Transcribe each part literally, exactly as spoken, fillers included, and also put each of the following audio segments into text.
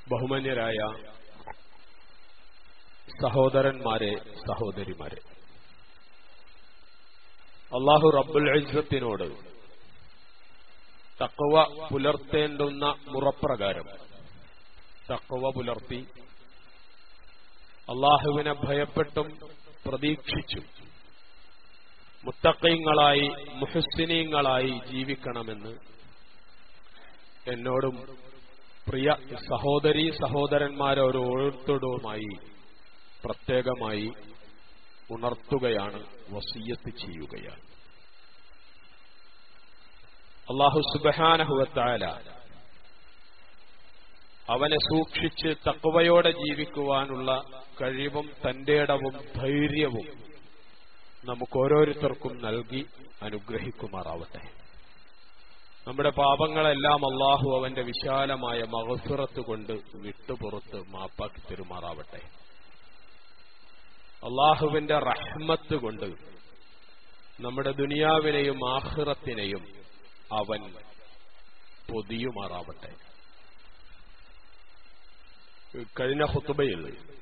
ബഹുമാന്യരായ സഹോദരന്മാരെ, സഹോദരിമാരെ, അല്ലാഹു റബ്ബുൽ ഇസ്സത്തിനോട് തഖ്വ പുലർത്തേണ്ടുന്ന മുറപ്രകാരം തഖ്വ പുലർത്തി അല്ലാഹുവിനെ ഭയപ്പെട്ടും പ്രതീക്ഷിച്ചും മുത്തഖീങ്ങളായി മുഹ്സിനീങ്ങളായി ജീവിക്കണമെന്ന് എന്നോടും പ്രിയ സഹോദരീ സഹോദരന്മാരോരോരുത്തരോടുമായി പ്രത്യേകമായി ഉണർത്തുകയാണ്, വസിയ്യത്ത് ചെയ്യുകയാണ്. അല്ലാഹു സുബ്ഹാനഹു വ തആല അവനെ സൂക്ഷിച്ച് തഖ്വയോടെ ജീവിക്കുവാനുള്ള കഴിവും തന്റേടവും ധൈര്യവും നമുക്ക് ഓരോരുത്തർക്കും നൽകി അനുഗ്രഹിക്കുമാറാവട്ടെ. നമ്മുടെ പാപങ്ങളെല്ലാം അല്ലാഹു അവന്റെ വിശാലമായ മഗ്ഫിറത്ത് കൊണ്ട് വിട്ടുപുറത്ത് മാപ്പാക്കി തരുമാറാവട്ടെ. അല്ലാഹുവിന്റെ റഹ്മത്ത് കൊണ്ട് നമ്മുടെ ദുനിയാവിനെയും ആഖിറത്തിനെയും അവൻ പൊതിയുമാറാവട്ടെ. കഴിഞ്ഞ ഖുതുബയിൽ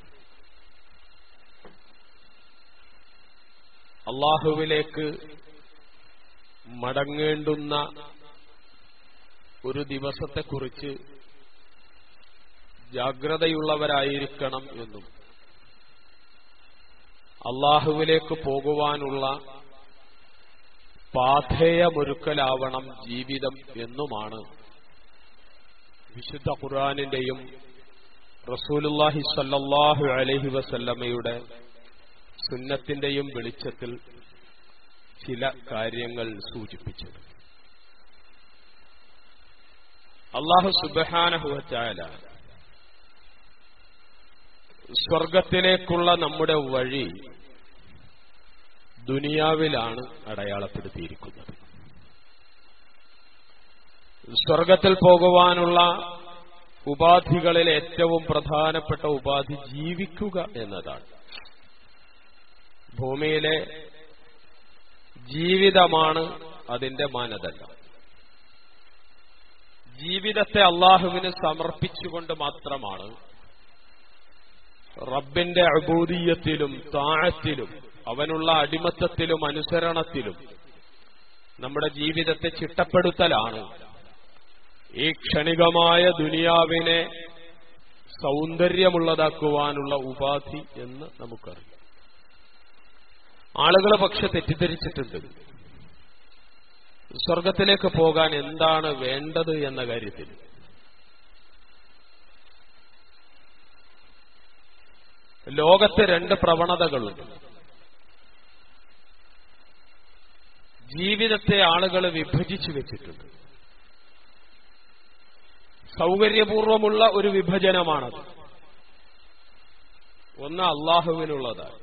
അല്ലാഹുവിലേക്ക് മടങ്ങേണ്ടുന്ന ഒരു ദിവസത്തെക്കുറിച്ച് ജാഗ്രതയുള്ളവരായിരിക്കണം എന്നും അല്ലാഹുവിലേക്ക് പോകുവാനുള്ള പാഥേയമൊരുക്കലാവണം ജീവിതം എന്നുമാണ് വിശുദ്ധ ഖുർആനിന്റെയും റസൂലുള്ളാഹി സ്വല്ലല്ലാഹു അലൈഹി വസല്ലമയുടെ സുന്നത്തിന്റെയും വെളിച്ചത്തിൽ ചില കാര്യങ്ങൾ സൂചിപ്പിച്ചത്. അല്ലാഹു സുബ്ഹാനഹു വ തആല സ്വർഗത്തിലേക്കുള്ള നമ്മുടെ വഴി ദുനിയാവിലാണ് അടയാളപ്പെടുത്തിയിരിക്കുന്നത്. സ്വർഗത്തിൽ പോകുവാനുള്ള ഉപാധികളിൽ ഏറ്റവും പ്രധാനപ്പെട്ട ഉപാധി ജീവിക്കുക എന്നതാണ്. ഭൂമിയിലെ ജീവിതമാണ് അതിന്റെ മാനദണ്ഡം. ജീവിതത്തെ അല്ലാഹുവിന് സമർപ്പിച്ചുകൊണ്ട് മാത്രമാണ് റബ്ബിന്റെ ഉബൂദിയ്യത്തിലും താഅത്തിലും അവനുള്ള അടിമത്തത്തിലും അനുസരണത്തിലും നമ്മുടെ ജീവിതത്തെ ചിട്ടപ്പെടുത്തലാണ് ഈ ക്ഷണികമായ ദുനിയാവിനെ സൗന്ദര്യമുള്ളതാക്കുവാനുള്ള ഉപാധി എന്ന് നമുക്കറിയാം. ആളുകൾ പക്ഷെ തെറ്റിദ്ധരിച്ചിട്ടുണ്ട്. സ്വർഗത്തിലേക്ക് പോകാൻ എന്താണ് വേണ്ടത് എന്ന കാര്യത്തിൽ. ലോകത്ത് രണ്ട് പ്രവണതകളുണ്ട്. ജീവിതത്തെ ആളുകൾ വിഭജിച്ചു വെച്ചിട്ടുണ്ട്. സൗകര്യപൂർവമുള്ള ഒരു വിഭജനമാണത്. ഒന്ന് അല്ലാഹുവിനുള്ളതാണ്,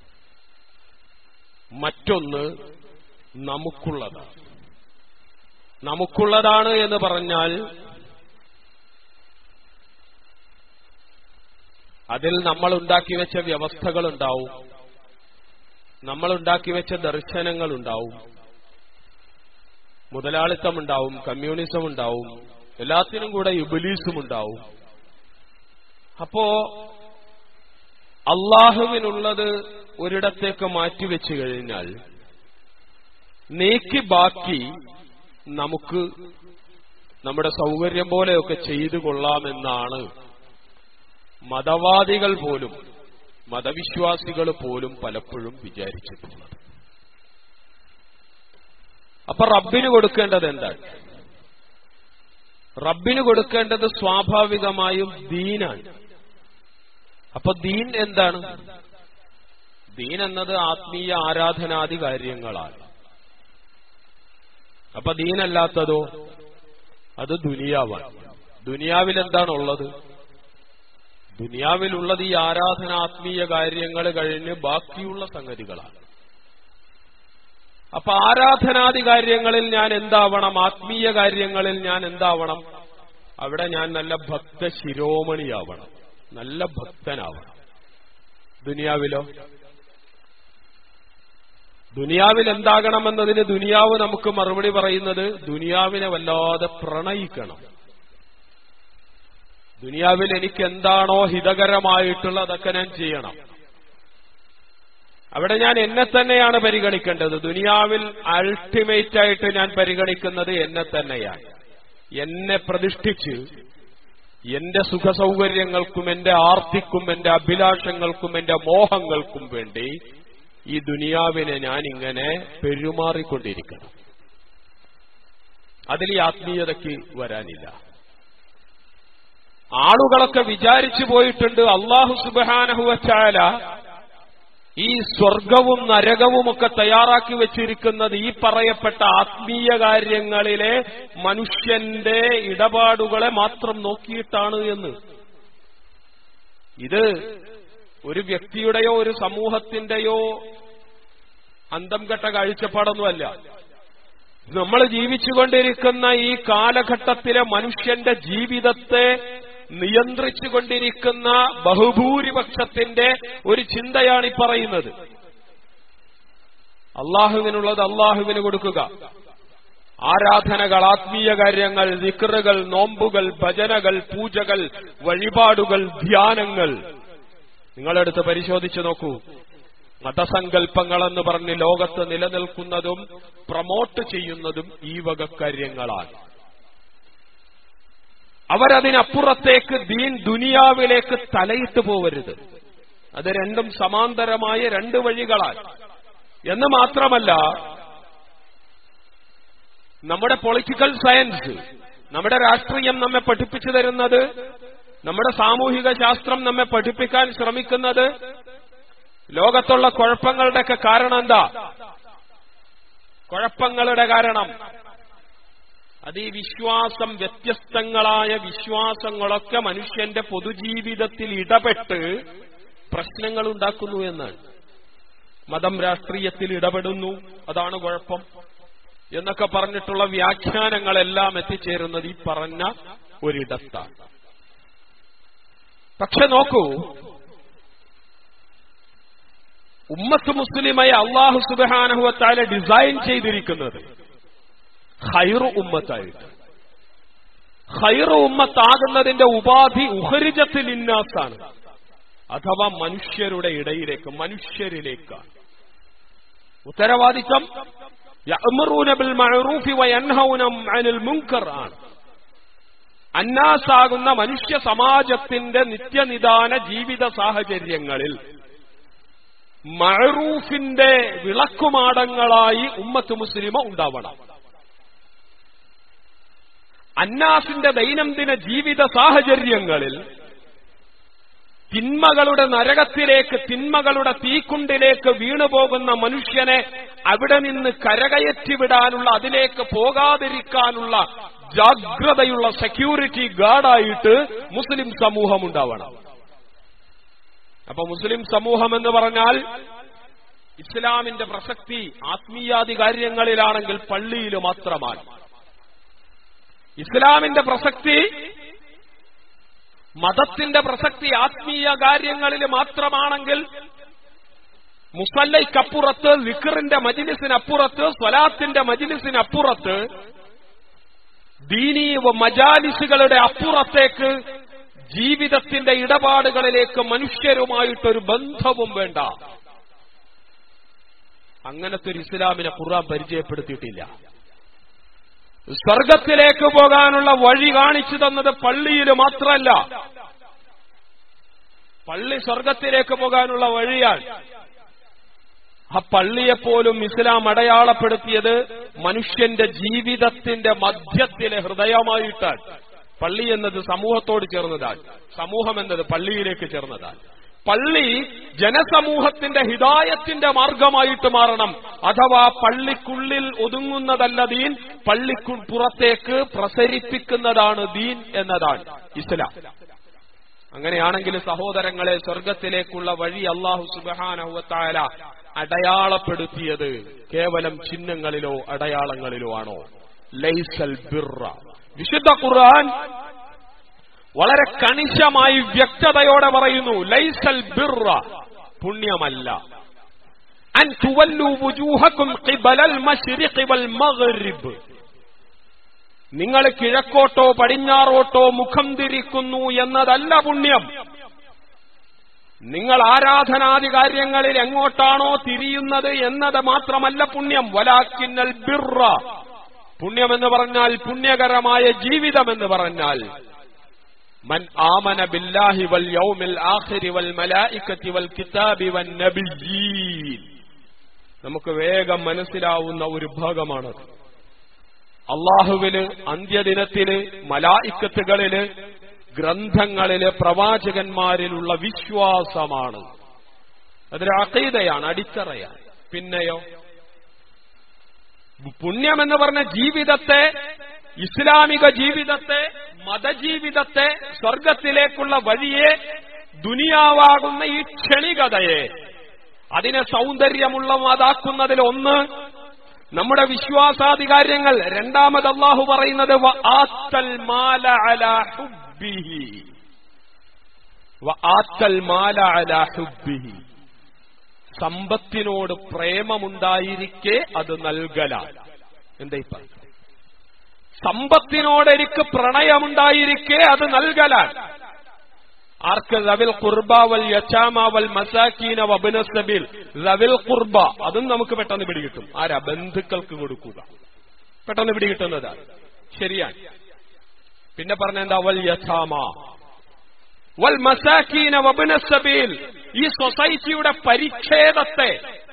മറ്റൊന്ന് നമുക്കുള്ളതാണ്. നമുക്കുള്ളതാണ് എന്ന് പറഞ്ഞാൽ അതിൽ നമ്മൾ ഉണ്ടാക്കി വെച്ച വ്യവസ്ഥകളുണ്ടാവും, നമ്മൾ ഉണ്ടാക്കി വെച്ച ദർശനങ്ങളുണ്ടാവും, മുതലാളിത്തമുണ്ടാവും, കമ്മ്യൂണിസം ഉണ്ടാവും, എല്ലാത്തിനും കൂടെ ഇബ്ലീസും ഉണ്ടാവും. അപ്പോ അല്ലാഹുവിനുള്ളത് ഒരിടത്തേക്ക് മാറ്റിവെച്ചു കഴിഞ്ഞാൽ നീക്കി ബാക്കി നമുക്ക് നമ്മുടെ സൗകര്യം പോലെയൊക്കെ ചെയ്തു കൊള്ളാമെന്നാണ് മതവാദികൾ പോലും മതവിശ്വാസികൾ പോലും പലപ്പോഴും വിചാരിച്ചിട്ടുള്ളത്. അപ്പൊ റബ്ബിന് കൊടുക്കേണ്ടത് എന്താണ്? റബ്ബിന് കൊടുക്കേണ്ടത് സ്വാഭാവികമായും ദീനാണ്. അപ്പൊ ദീൻ എന്താണ്? ദീൻ എന്നത് ആത്മീയ ആരാധനാദി കാര്യങ്ങളാണ്. അപ്പൊ ദീനല്ലാത്തതോ അത് ദുനിയാവാണ്. ദുനിയാവിൽ എന്താണുള്ളത്? ദുനിയാവിലുള്ളത് ഈ ആരാധന ആത്മീയ കാര്യങ്ങൾ കഴിഞ്ഞ് ബാക്കിയുള്ള സംഗതികളാണ്. അപ്പൊ ആരാധനാദി കാര്യങ്ങളിൽ ഞാൻ എന്താവണം? ആത്മീയ കാര്യങ്ങളിൽ ഞാൻ എന്താവണം? അവിടെ ഞാൻ നല്ല ഭക്ത ശിരോമണിയാവണം, നല്ല ഭക്തനാവണം. ദുനിയാവിലോ? ദുനിയാവിൽ എന്താകണമെന്നതിന് ദുനിയാവ് നമുക്ക് മറുപടി പറയുന്നത് ദുനിയാവിനെ വല്ലാതെ പ്രണയിക്കണം, ദുനിയാവിൽ എനിക്ക് എന്താണോ ഹിതകരമായിട്ടുള്ളതൊക്കെ ഞാൻ ചെയ്യണം. അവിടെ ഞാൻ എന്നെ തന്നെയാണ് പരിഗണിക്കേണ്ടത്. ദുനിയാവിൽ അൾട്ടിമേറ്റ് ആയിട്ട് ഞാൻ പരിഗണിക്കുന്നത് എന്നെ തന്നെയാണ്. എന്നെ പ്രതിഷ്ഠിച്ച് എന്റെ സുഖസൗകര്യങ്ങൾക്കും എന്റെ ആർത്തിക്കും എന്റെ അഭിലാഷങ്ങൾക്കും എന്റെ മോഹങ്ങൾക്കും വേണ്ടി ഈ ദുനിയാവിനെ ഞാൻ ഇങ്ങനെ പെരുമാറിക്കൊണ്ടിരിക്കണം. അതിൽ ഈ ആത്മീയതയ്ക്ക് വരാനില്ല. ആളുകളൊക്കെ വിചാരിച്ചു പോയിട്ടുണ്ട് അല്ലാഹു സുബ്ഹാനഹു വ തആല ഈ സ്വർഗവും നരകവുമൊക്കെ തയ്യാറാക്കി വെച്ചിരിക്കുന്നത് ഈ പറയപ്പെട്ട ആത്മീയ കാര്യങ്ങളിലെ മനുഷ്യന്റെ ഇടപാടുകളെ മാത്രം നോക്കിയിട്ടാണ് എന്ന്. ഇത് ഒരു വ്യക്തിയുടെയോ ഒരു സമൂഹത്തിന്റെയോ അന്തം കെട്ട കാഴ്ചപ്പാടൊന്നുമല്ല. നമ്മൾ ജീവിച്ചുകൊണ്ടിരിക്കുന്ന ഈ കാലഘട്ടത്തിലെ മനുഷ്യന്റെ ജീവിതത്തെ നിയന്ത്രിച്ചുകൊണ്ടിരിക്കുന്ന ബഹുഭൂരിപക്ഷത്തിന്റെ ഒരു ചിന്തയാണ് ഈ പറയുന്നത്. അള്ളാഹുവിനുള്ളത് അള്ളാഹുവിന് കൊടുക്കുക, ആരാധനകൾ, ആത്മീയ കാര്യങ്ങൾ, ദിക്റുകൾ, നോമ്പുകൾ, ഭജനകൾ, പൂജകൾ, വഴിപാടുകൾ, ധ്യാനങ്ങൾ. നിങ്ങളെടുത്ത് പരിശോധിച്ചു നോക്കൂ. മതസങ്കല്പങ്ങളെന്ന് പറഞ്ഞ് ലോകത്ത് നിലനിൽക്കുന്നതും പ്രമോട്ട് ചെയ്യുന്നതും ഈ വക കാര്യങ്ങളാണ്. അവരതിനപ്പുറത്തേക്ക് ദീൻ ദുനിയാവിലേക്ക് തലയിട്ട് പോവരുത്. അത് രണ്ടും സമാന്തരമായ രണ്ട് വഴികളാണ്. എന്ന് മാത്രമല്ല, നമ്മുടെ പൊളിറ്റിക്കൽ സയൻസ്, നമ്മുടെ രാഷ്ട്രീയം നമ്മെ പഠിപ്പിച്ചു തരുന്നത്, നമ്മുടെ സാമൂഹിക ശാസ്ത്രം നമ്മെ പഠിപ്പിക്കാൻ ശ്രമിക്കുന്നത് ലോകത്തുള്ള കുഴപ്പങ്ങളുടെയൊക്കെ കാരണം എന്താ? കുഴപ്പങ്ങളുടെ കാരണം അത് ഈ വിശ്വാസം, വ്യത്യസ്തങ്ങളായ വിശ്വാസങ്ങളൊക്കെ മനുഷ്യന്റെ പൊതുജീവിതത്തിൽ ഇടപെട്ട് പ്രശ്നങ്ങൾ ഉണ്ടാക്കുന്നു എന്നാണ്. മതം രാഷ്ട്രീയത്തിൽ ഇടപെടുന്നു, അതാണ് കുഴപ്പം എന്നൊക്കെ പറഞ്ഞിട്ടുള്ള വ്യാഖ്യാനങ്ങളെല്ലാം എത്തിച്ചേരുന്നത് ഈ പറഞ്ഞ ഒരിടത്താണ്. പക്ഷെ നോക്കൂ, ഉമ്മത്ത് മുസ്ലിമയെ അല്ലാഹു സുബ്ഹാനഹു വ തആല ഡിസൈൻ ചെയ്തിരിക്കുന്നത് ഖൈറു ഉമ്മത്തായിട്ട്. ഖൈറു ഉമ്മത്താകുന്നതിന്റെ ഉപാധി ഉഖ്രിജത്ത് ലിന്നാസാണ്, അഥവാ മനുഷ്യരുടെ ഇടയിലേക്ക്, മനുഷ്യരിലേക്കാണ്. ഉത്തരവാദിത്തം യഅ്മുറൂന ബിൽ മഅറൂഫി വയൻഹൗന അനിൽ മുൻകർ ആണ്. അന്നാസാകുന്ന മനുഷ്യ സമാജത്തിന്റെ നിത്യനിദാന ജീവിത സാഹചര്യങ്ങളിൽ മഅറൂഫിന്റെ വിളക്കുമാടങ്ങളായി ഉമ്മത്ത് മുസ്ലിമ ഉണ്ടാവണം. അന്നാസിന്റെ ദൈനംദിന ജീവിത സാഹചര്യങ്ങളിൽ തിന്മകളുടെ നരകത്തിലേക്ക്, തിന്മകളുടെ തീക്കുണ്ടിലേക്ക് വീണുപോകുന്ന മനുഷ്യനെ അവിടെ നിന്ന് കരകയറ്റിവിടാനുള്ള, അതിലേക്ക് പോകാതിരിക്കാനുള്ള ജാഗ്രതയുള്ള സെക്യൂരിറ്റി ഗാർഡായിട്ട് മുസ്ലിം സമൂഹം ഉണ്ടാവണം. അപ്പൊ മുസ്ലിം സമൂഹം എന്ന് പറഞ്ഞാൽ ഇസ്ലാമിന്റെ പ്രസക്തി ആത്മീയാദി കാര്യങ്ങളിലാണെങ്കിൽ പള്ളിയിൽ മാത്രമാണ്. ഇസ്ലാമിന്റെ പ്രസക്തി, മതത്തിന്റെ പ്രസക്തി ആത്മീയ കാര്യങ്ങളിൽ മാത്രമാണെങ്കിൽ മുസല്ലയ്ക്കപ്പുറത്ത്, ദിക്റിന്റെ മജ്ലിസിനപ്പുറത്ത്, സ്വലാത്തിന്റെ മജ്ലിസിനപ്പുറത്ത്, ദീനീ മജാലിസുകളുടെ അപ്പുറത്തേക്ക് ജീവിതത്തിന്റെ ഇടപാടുകളിലേക്ക് മനുഷ്യരുമായിട്ടൊരു ബന്ധവും വേണ്ട. അങ്ങനത്തെ ഒരു ഇസ്ലാമിനെ ഖുർആൻ പരിചയപ്പെടുത്തിയിട്ടില്ല. സ്വർഗത്തിലേക്ക് പോകാനുള്ള വഴി കാണിച്ചു തന്നത് പള്ളിയിൽ മാത്രമല്ല. പള്ളി സ്വർഗത്തിലേക്ക് പോകാനുള്ള വഴിയാണ്. ആ പള്ളിയെപ്പോലും ഇസ്ലാം അടയാളപ്പെടുത്തിയത് മനുഷ്യന്റെ ജീവിതത്തിന്റെ മധ്യത്തിലെ ഹൃദയമായിട്ടാണ്. പള്ളി എന്നത് സമൂഹത്തോട് ചേർന്നതാണ്, സമൂഹം എന്നത് പള്ളിയിലേക്ക് ചേർന്നതാണ്. പള്ളി ജനസമൂഹത്തിന്റെ ഹിദായത്തിന്റെ മാർഗമായിട്ട് മാറണം. അഥവാ പള്ളിക്കുള്ളിൽ ഒതുങ്ങുന്നതല്ല ദീൻ, പള്ളിക്കു പുറത്തേക്ക് പ്രസരിപ്പിക്കുന്നതാണ് ദീൻ എന്നതാണ് ഇസ്ലാം. അങ്ങനെയാണെങ്കിൽ സഹോദരങ്ങളെ, സ്വർഗത്തിലേക്കുള്ള വഴി അല്ലാഹു സുബ്ഹാനഹു വ തആല അടയാളപ്പെടുത്തിയത് കേവലം ചിഹ്നങ്ങളിലോ അടയാളങ്ങളിലോ ആണോ? ലൈസൽ ബിർറ. വിശുദ്ധ ഖുർആൻ വളരെ കണിശമായി വ്യക്തതയോടെ പറയുന്നു, ലൈസൽ ബിർറ, പുണ്യമല്ല, അൻ തുവല്ലു വുജൂഹകും ഖിബലൽ മശ്രിഖി വൽ മഗ്രിബ്, നിങ്ങൾ കിഴക്കോട്ടോ പടിഞ്ഞാറോട്ടോ മുഖം തിരിക്കുന്നു എന്നതല്ല പുണ്യം. നിങ്ങൾ ആരാധനാദി കാര്യങ്ങളിൽ എങ്ങോട്ടാണോ തിരിയുന്നത് എന്നത് മാത്രമല്ല പുണ്യം. വലാക്കിന്നൽ ബിർറ, പുണ്യമെന്ന് പറഞ്ഞാൽ പുണ്യകരമായ ജീവിതമെന്ന് പറഞ്ഞാൽ മൻ ആമന ബില്ലാഹി വൽ യൗമിൽ ആഖിരി വൽ മലായികതി വൽ കിതാബി വൻ നബിയ്യീൻ. നമുക്ക് വേഗം മനസ്സിലാവുന്ന ഒരു ഭാഗമാണ്. അള്ളാഹുവിന്, അന്ത്യദിനത്തില്, മലായിക്കത്തുകളില്, ഗ്രന്ഥങ്ങളില്, പ്രവാചകന്മാരിലുള്ള വിശ്വാസമാണ്. അതൊരു അഖീദയാണ്, അടിത്തറയാണ്. പിന്നെയോ പുണ്യമെന്ന് പറഞ്ഞ ജീവിതത്തെ, ഇസ്ലാമിക ജീവിതത്തെ, മതജീവിതത്തെ, സ്വർഗത്തിലേക്കുള്ള വഴിയെ, ദുനിയാവാകുന്ന ഈ ക്ഷണികതയെ, അതിനെ സൗന്ദര്യമുള്ളതാക്കുന്നതിൽ ഒന്ന് നമ്മുടെ വിശ്വാസാധികാര്യങ്ങൾ. രണ്ടാമത് അല്ലാഹു പറയുന്നത് വആത്തൽ മാല അലാ ഹുബ്ബിഹി, വആത്തൽ മാല അലാ ഹുബ്ബിഹി, സമ്പത്തിനോട് പ്രേമമുണ്ടായിരിക്കെ അത് നൽകലാണ്. എന്താ ഈ പറഞ്ഞത്? സമ്പത്തിനോട് എനിക്ക് പ്രണയമുണ്ടായിരിക്കെ അത് നൽകലാണ്. ആർക്ക്? റവിൽ ഖുർബ വൽ യതാമ വൽ മസാകീന വബ്ന സബീൽ. റവിൽ ഖുർബ അതും നമുക്ക് പെട്ടെന്ന് പിടികിട്ടും. ആരാ? ബന്ധുക്കൾക്ക് കൊടുക്കുക. പെട്ടെന്ന് പിടികിട്ടുന്നതാണ്. ശരിയാണ്. പിന്നെ പറഞ്ഞെന്താ? വൽ യതാമ വൽ മസാകീന വബ്ന സബീൽ. ഈ സൊസൈറ്റിയുടെ പരിച്ഛേദത്തെ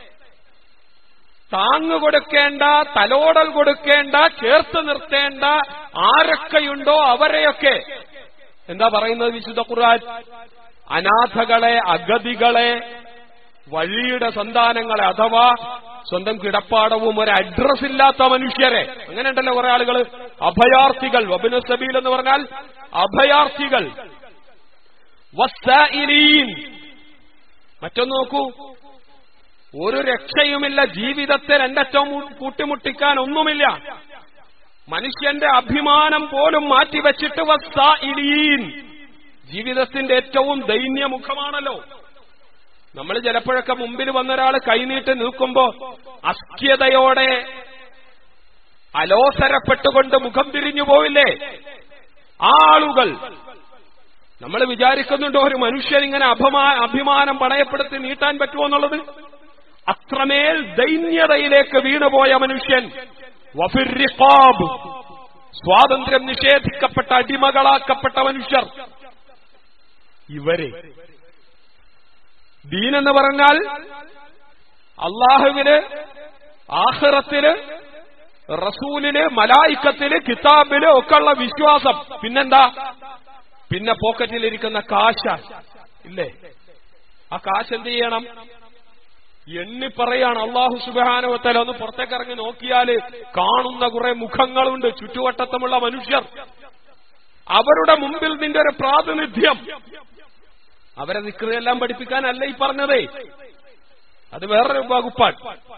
താങ്ങു കൊടുക്കേണ്ട, തലോടൽ കൊടുക്കേണ്ട, ചേർത്ത് നിർത്തേണ്ട ആരൊക്കെയുണ്ടോ അവരെയൊക്കെ എന്താ പറയുന്നത് വിശുദ്ധ ഖുർആൻ? അനാഥകളെ, അഗതികളെ, വഴിയുടെ സന്താനങ്ങളെ, അഥവാ സ്വന്തം കിടപ്പാടവും ഒരു അഡ്രസ് ഇല്ലാത്ത മനുഷ്യരെ. അങ്ങനെ ഉണ്ടല്ലോ കുറെ ആളുകൾ, അഭയാർത്ഥികൾ. വബ്ന സബീൽ എന്ന് പറഞ്ഞാൽ അഭയാർത്ഥികൾ. വസ്സായിലീൻ. മറ്റൊന്ന് നോക്കൂ, ഒരു രക്ഷയുമില്ല, ജീവിതത്തെ രണ്ടറ്റവും കൂട്ടിമുട്ടിക്കാൻ ഒന്നുമില്ല. മനുഷ്യന്റെ അഭിമാനം പോലും മാറ്റിവെച്ചിട്ട് വസ്സായിലീൻ, ജീവിതത്തിന്റെ ഏറ്റവും ദൈന്യമുഖമാണല്ലോ. നമ്മൾ ചിലപ്പോഴൊക്കെ മുമ്പിൽ വന്നൊരാൾ കൈനീട്ട് നിൽക്കുമ്പോ അസ്ക്യതയോടെ അലോസരപ്പെട്ടുകൊണ്ട് മുഖം തിരിഞ്ഞു പോവില്ലേ ആ ആളുകൾ? നമ്മൾ വിചാരിക്കുന്നുണ്ടോ ഒരു മനുഷ്യൻ ഇങ്ങനെ അഭിമാ അഭിമാനം പണയപ്പെടുത്തി നീട്ടാൻ പറ്റുമോ എന്നുള്ളത്? അത്രമേൽ ദൈന്യതയിലേക്ക് വീണുപോയ മനുഷ്യൻ. വഫിർ റിഖാബ്, സ്വാതന്ത്ര്യം നിഷേധിക്കപ്പെട്ട അടിമകളാക്കപ്പെട്ട മനുഷ്യർ. ഇവരെ ദീനെന്ന് പറഞ്ഞാൽ അള്ളാഹുവിന്, ആഖിറത്തില്, റസൂലിന്, മലായിക്കത്തില്, കിതാബില് ഒക്കെയുള്ള വിശ്വാസം. പിന്നെന്താ? പിന്നെ പോക്കറ്റിലിരിക്കുന്ന കാശ ഇല്ലേ? ആ കാശ് എന്ത് ചെയ്യണം? എണ്ണി പറയാണ്. അള്ളാഹു സുബ്ഹാനഹു വ തആല ഒന്ന് പുറത്തേക്കിറങ്ങി നോക്കിയാല് കാണുന്ന കുറെ മുഖങ്ങളുണ്ട്, ചുറ്റുവട്ടത്തുമുള്ള മനുഷ്യർ. അവരുടെ മുമ്പിൽ നിന്റെ ഒരു പ്രാതിനിധ്യം. അവരെ ദിക്റെല്ലാം പഠിപ്പിക്കാനല്ല ഈ പറഞ്ഞതേ, അത് വേറൊരു വകുപ്പാണ്.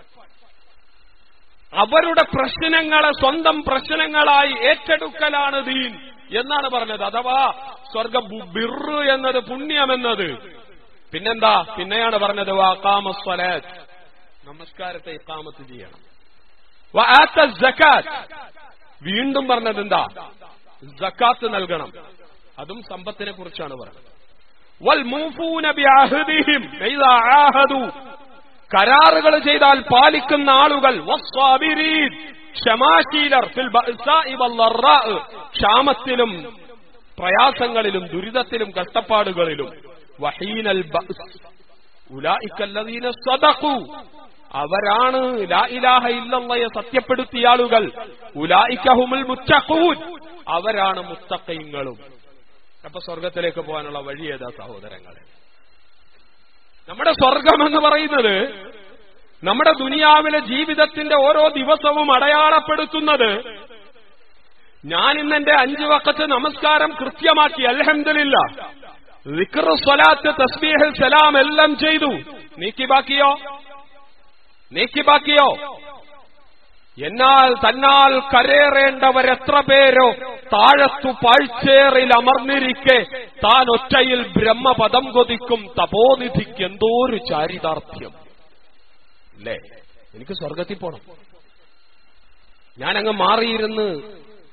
അവരുടെ പ്രശ്നങ്ങളെ സ്വന്തം പ്രശ്നങ്ങളായി ഏറ്റെടുക്കലാണ് ദീൻ എന്നാണ് പറഞ്ഞത്. അഥവാ സ്വർഗ ബിർറ് എന്നത്, പുണ്യമെന്നത്. പിന്നെന്താ? പിന്നെയാണ് പറഞ്ഞത് വഅഖാമസ്സലാത്ത്, നമസ്കാരത്തെ ഇഖാമത്ത് ചെയ്യണം. വആത്തസ് സകാത്ത്, വീണ്ടും പറഞ്ഞത് എന്താ? സകാത്ത് നൽകണം. അതും സമ്പത്തിനെ കുറിച്ചാണ് പറഞ്ഞത്. വൽ മൂഫൂന ബിഅഹദിഹിം ഇദാ ആഹദു, കരാറുകൾ ചെയ്താൽ പാലിക്കുന്ന ആളുകൾ. വസ്സാബിരീൻ, ക്ഷമാശീലർ. ഫിൽ ബഅസാഇ വല്ലറാ, ക്ഷാമത്തിലും പ്രയാസങ്ങളിലും ദുരിതത്തിലും കഷ്ടപ്പാടുകളിലും. വഹീനൽ ബഅസ് ഉലൈക അല്ലദീന സദഖു, അവരാണ് ലാ ഇലാഹ ഇല്ലല്ലാഹയെ സത്യപ്പെടുത്തിയ ആളുകൾ. ഉലൈക ഹുമുൽ മുത്തഖൂൻ, അവരാണ് മുത്തഖീങ്ങളും. അപ്പൊ സ്വർഗത്തിലേക്ക് പോകാനുള്ള വഴി ഏതാ സഹോദരങ്ങളെ? നമ്മുടെ സ്വർഗം എന്ന് പറയുന്നത് നമ്മുടെ ദുനിയാവിലെ ജീവിതത്തിന്റെ ഓരോ ദിവസവും അടയാളപ്പെടുത്തുന്നത്, ഞാൻ ഇന്നെന്റെ അഞ്ചു വഖത്ത് നമസ്കാരം കൃത്യമാക്കി, അൽഹംദുലില്ലാഹ്, ദിക്ർ, സ്വലാത്ത്, തസ്ബീഹ്, സലാം എല്ലാം ചെയ്തു. നീക്കി ബാക്കിയോ? നീക്കി ബാക്കിയോ? എന്നാൽ തന്നാൽ കരേറേണ്ടവരെത്ര പേരോ താഴത്തു പാഴ്ചേറിൽ അമർന്നിരിക്കെ താൻ ഒറ്റയിൽ ബ്രഹ്മപദം കൊതിക്കും തപോനിധിക്ക് എന്തോരു ചാരിതാർത്ഥ്യം അല്ലേ? എനിക്ക് സ്വർഗത്തിൽ പോണം. ഞാനങ്ങ് മാറിയിരുന്ന്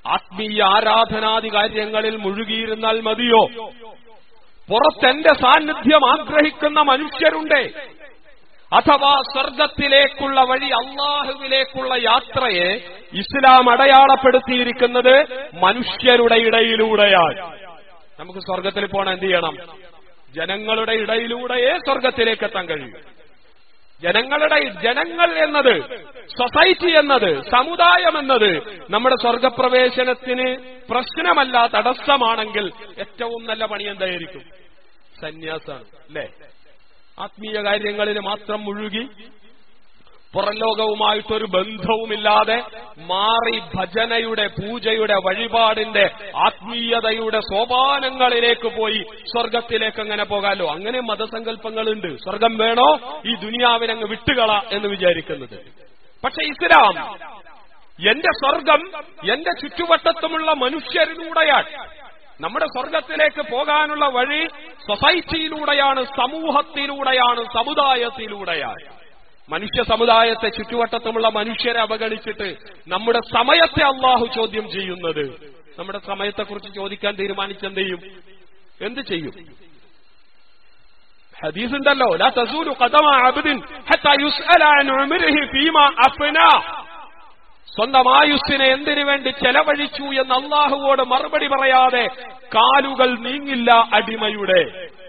ആത്മീയ ആരാധനാദി കാര്യങ്ങളിൽ മുഴുകിയിരുന്നാൽ മതിയോ? പുറത്തെന്റെ സാന്നിധ്യം ആഗ്രഹിക്കുന്ന മനുഷ്യരുണ്ട്. അഥവാ സ്വർഗത്തിലേക്കുള്ള വഴി, അള്ളാഹുവിലേക്കുള്ള യാത്രയെ ഇസ്ലാം അടയാളപ്പെടുത്തിയിരിക്കുന്നത് മനുഷ്യരുടെ ഇടയിലൂടെയാണ്. നമുക്ക് സ്വർഗത്തിൽ പോകണം, എന്ത് ചെയ്യണം? ജനങ്ങളുടെ ഇടയിലൂടെയേ സ്വർഗത്തിലേക്ക് എത്താൻ കഴിയും. ജനങ്ങളുടെ ജനങ്ങൾ എന്നത്, സൊസൈറ്റി എന്നത്, സമുദായം എന്നത് നമ്മുടെ സ്വർഗപ്രവേശനത്തിന് പ്രശ്നമല്ല, തടസ്സമാണെങ്കിൽ ഏറ്റവും നല്ല പണി എന്തായിരിക്കും? സന്യാസാണ്, അല്ലേ? ആത്മീയ കാര്യങ്ങളിൽ മാത്രം മുഴുകി പുറംലോകവുമായിട്ടൊരു ബന്ധവുമില്ലാതെ മാറി ഭജനയുടെ, പൂജയുടെ, വഴിപാടിന്റെ, ആത്മീയതയുടെ സോപാനങ്ങളിലേക്ക് പോയി സ്വർഗത്തിലേക്ക് അങ്ങനെ പോകാലോ. അങ്ങനെ മതസങ്കല്പങ്ങളുണ്ട്. സ്വർഗം വേണോ, ഈ ദുനിയാവിനങ്ങ് വിട്ടുകള എന്ന് വിചാരിക്കുന്നത്. പക്ഷെ ഇസ്ലാം എന്റെ സ്വർഗം എന്റെ ചുറ്റുവട്ടത്തുമുള്ള മനുഷ്യരിലൂടെയാണ്. നമ്മുടെ സ്വർഗത്തിലേക്ക് പോകാനുള്ള വഴി സൊസൈറ്റിയിലൂടെയാണ്, സമൂഹത്തിലൂടെയാണ്, സമുദായത്തിലൂടെയാണ്. മനുഷ്യ സമുദായത്തെ, ചുറ്റുവട്ടത്തുമുള്ള മനുഷ്യരെ അവഗണിച്ചിട്ട് നമ്മുടെ സമയത്തെ അള്ളാഹു ചോദ്യം ചെയ്യുന്നത്. നമ്മുടെ സമയത്തെക്കുറിച്ച് ചോദിക്കാൻ തീരുമാനിച്ചെന്ത് ചെയ്യും? എന്ത് ചെയ്യും? ഹദീസ് ഉണ്ടല്ലോ, ലാ തസൂലു ഖദമ അബ്ദിൻ ഹത്താ യുസ്അല അൻ ഉംരിഹി ഫീമാ അഫ്നാ. സ്വന്തം ആയുസ്സിനെ എന്തിനു വേണ്ടി ചെലവഴിച്ചു എന്ന് അള്ളാഹുവോട് മറുപടി പറയാതെ കാലുകൾ നീങ്ങില്ല അടിമയുടെ.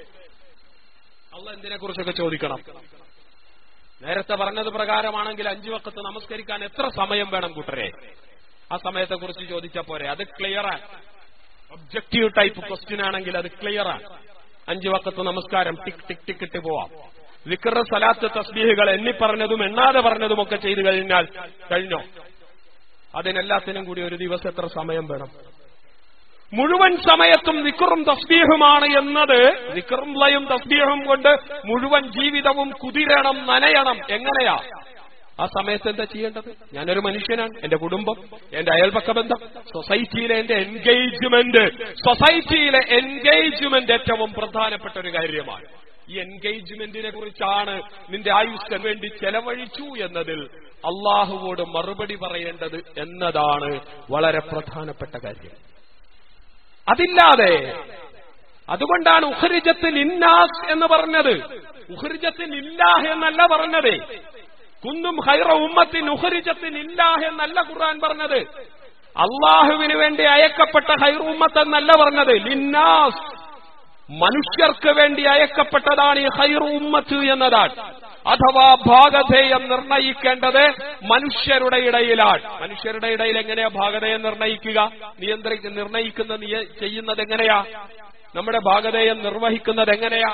അള്ളാഹ് എന്തിനെ കുറിച്ചൊക്കെ ചോദിക്കണം? നേരത്തെ പറഞ്ഞത് പ്രകാരമാണെങ്കിൽ അഞ്ചു വഖത്ത് നമസ്കരിക്കാൻ എത്ര സമയം വേണം കൂട്ടരെ? ആ സമയത്തെക്കുറിച്ച് ചോദിച്ചാൽ പോരെ? അത് ക്ലിയറാണ്. ഒബ്ജക്റ്റീവ് ടൈപ്പ് ക്വസ്റ്റ്യൻ ആണെങ്കിൽ അത് ക്ലിയറാണ്. അഞ്ചു വഖത്ത് നമസ്കാരം ടിക് ടിക് ടിക് ഇട്ട് പോവാം. ദിക്ർ, സലാത്ത്, തസ്ബീഹുകൾ എണ്ണി പറഞ്ഞതും എണ്ണാതെ പറഞ്ഞതുമൊക്കെ ചെയ്തു കഴിഞ്ഞാൽ കഴിഞ്ഞോ? അതിനെല്ലാത്തിനും കൂടി ഒരു ദിവസം എത്ര സമയം വേണം? മുഴുവൻ സമയത്തും ദിക്റും തസ്ബീഹുമാണ് എന്നത്, ദിക്റും ലയും തസ്ബീഹും കൊണ്ട് മുഴുവൻ ജീവിതവും കുതിരണം, നനയണം. എങ്ങനെയാ? ആ സമയത്ത് എന്താ ചെയ്യേണ്ടത്? ഞാനൊരു മനുഷ്യനാണ്, എന്റെ കുടുംബം, എന്റെ അയൽപക്ക ബന്ധം, സൊസൈറ്റിയിലെ എന്റെ എൻഗേജ്മെന്റ്. സൊസൈറ്റിയിലെ എൻഗേജ്മെന്റ് ഏറ്റവും പ്രധാനപ്പെട്ട ഒരു കാര്യമാണ്. ഈ എൻഗേജ്മെന്റിനെ കുറിച്ചാണ് നിന്റെ ആയുസ്സിന് വേണ്ടി ചെലവഴിച്ചു എന്നതിൽ അള്ളാഹുവോട് മറുപടി പറയേണ്ടത് എന്നതാണ് വളരെ പ്രധാനപ്പെട്ട കാര്യം. അതില്ലാതെ, അതുകൊണ്ടാണ് ഉഖ്രിജത്ത് ലിന്നാസ് എന്ന് പറഞ്ഞത്. ഉഖ്രിജത്ത് ലില്ലാഹ് എന്നല്ല പറഞ്ഞത്. കുന്തും ഖൈറ ഉമ്മത്തിൻ ഉഖ്രിജത്ത് ലില്ലാഹ് എന്നല്ല ഖുർആൻ പറഞ്ഞത്. അള്ളാഹുവിന് വേണ്ടി അയക്കപ്പെട്ട ഖൈറ ഉമ്മത്ത് എന്നല്ല പറഞ്ഞത്. ലിന്നാസ്, മനുഷ്യർക്ക് വേണ്ടി അയക്കപ്പെട്ടതാണ് ഈ ഖൈറ ഉമ്മത്ത് എന്നതാണ്. അഥവാ ഭാഗധേയം നിർണയിക്കേണ്ടത് മനുഷ്യരുടെ ഇടയിലാണ്. മനുഷ്യരുടെ ഇടയിൽ എങ്ങനെയാ ഭാഗധേയം നിർണയിക്കുക? നിയന്ത്രിക്ക നിർണയിക്കുന്ന ചെയ്യുന്നത് എങ്ങനെയാ? നമ്മുടെ ഭാഗധേയം നിർവഹിക്കുന്നത് എങ്ങനെയാ?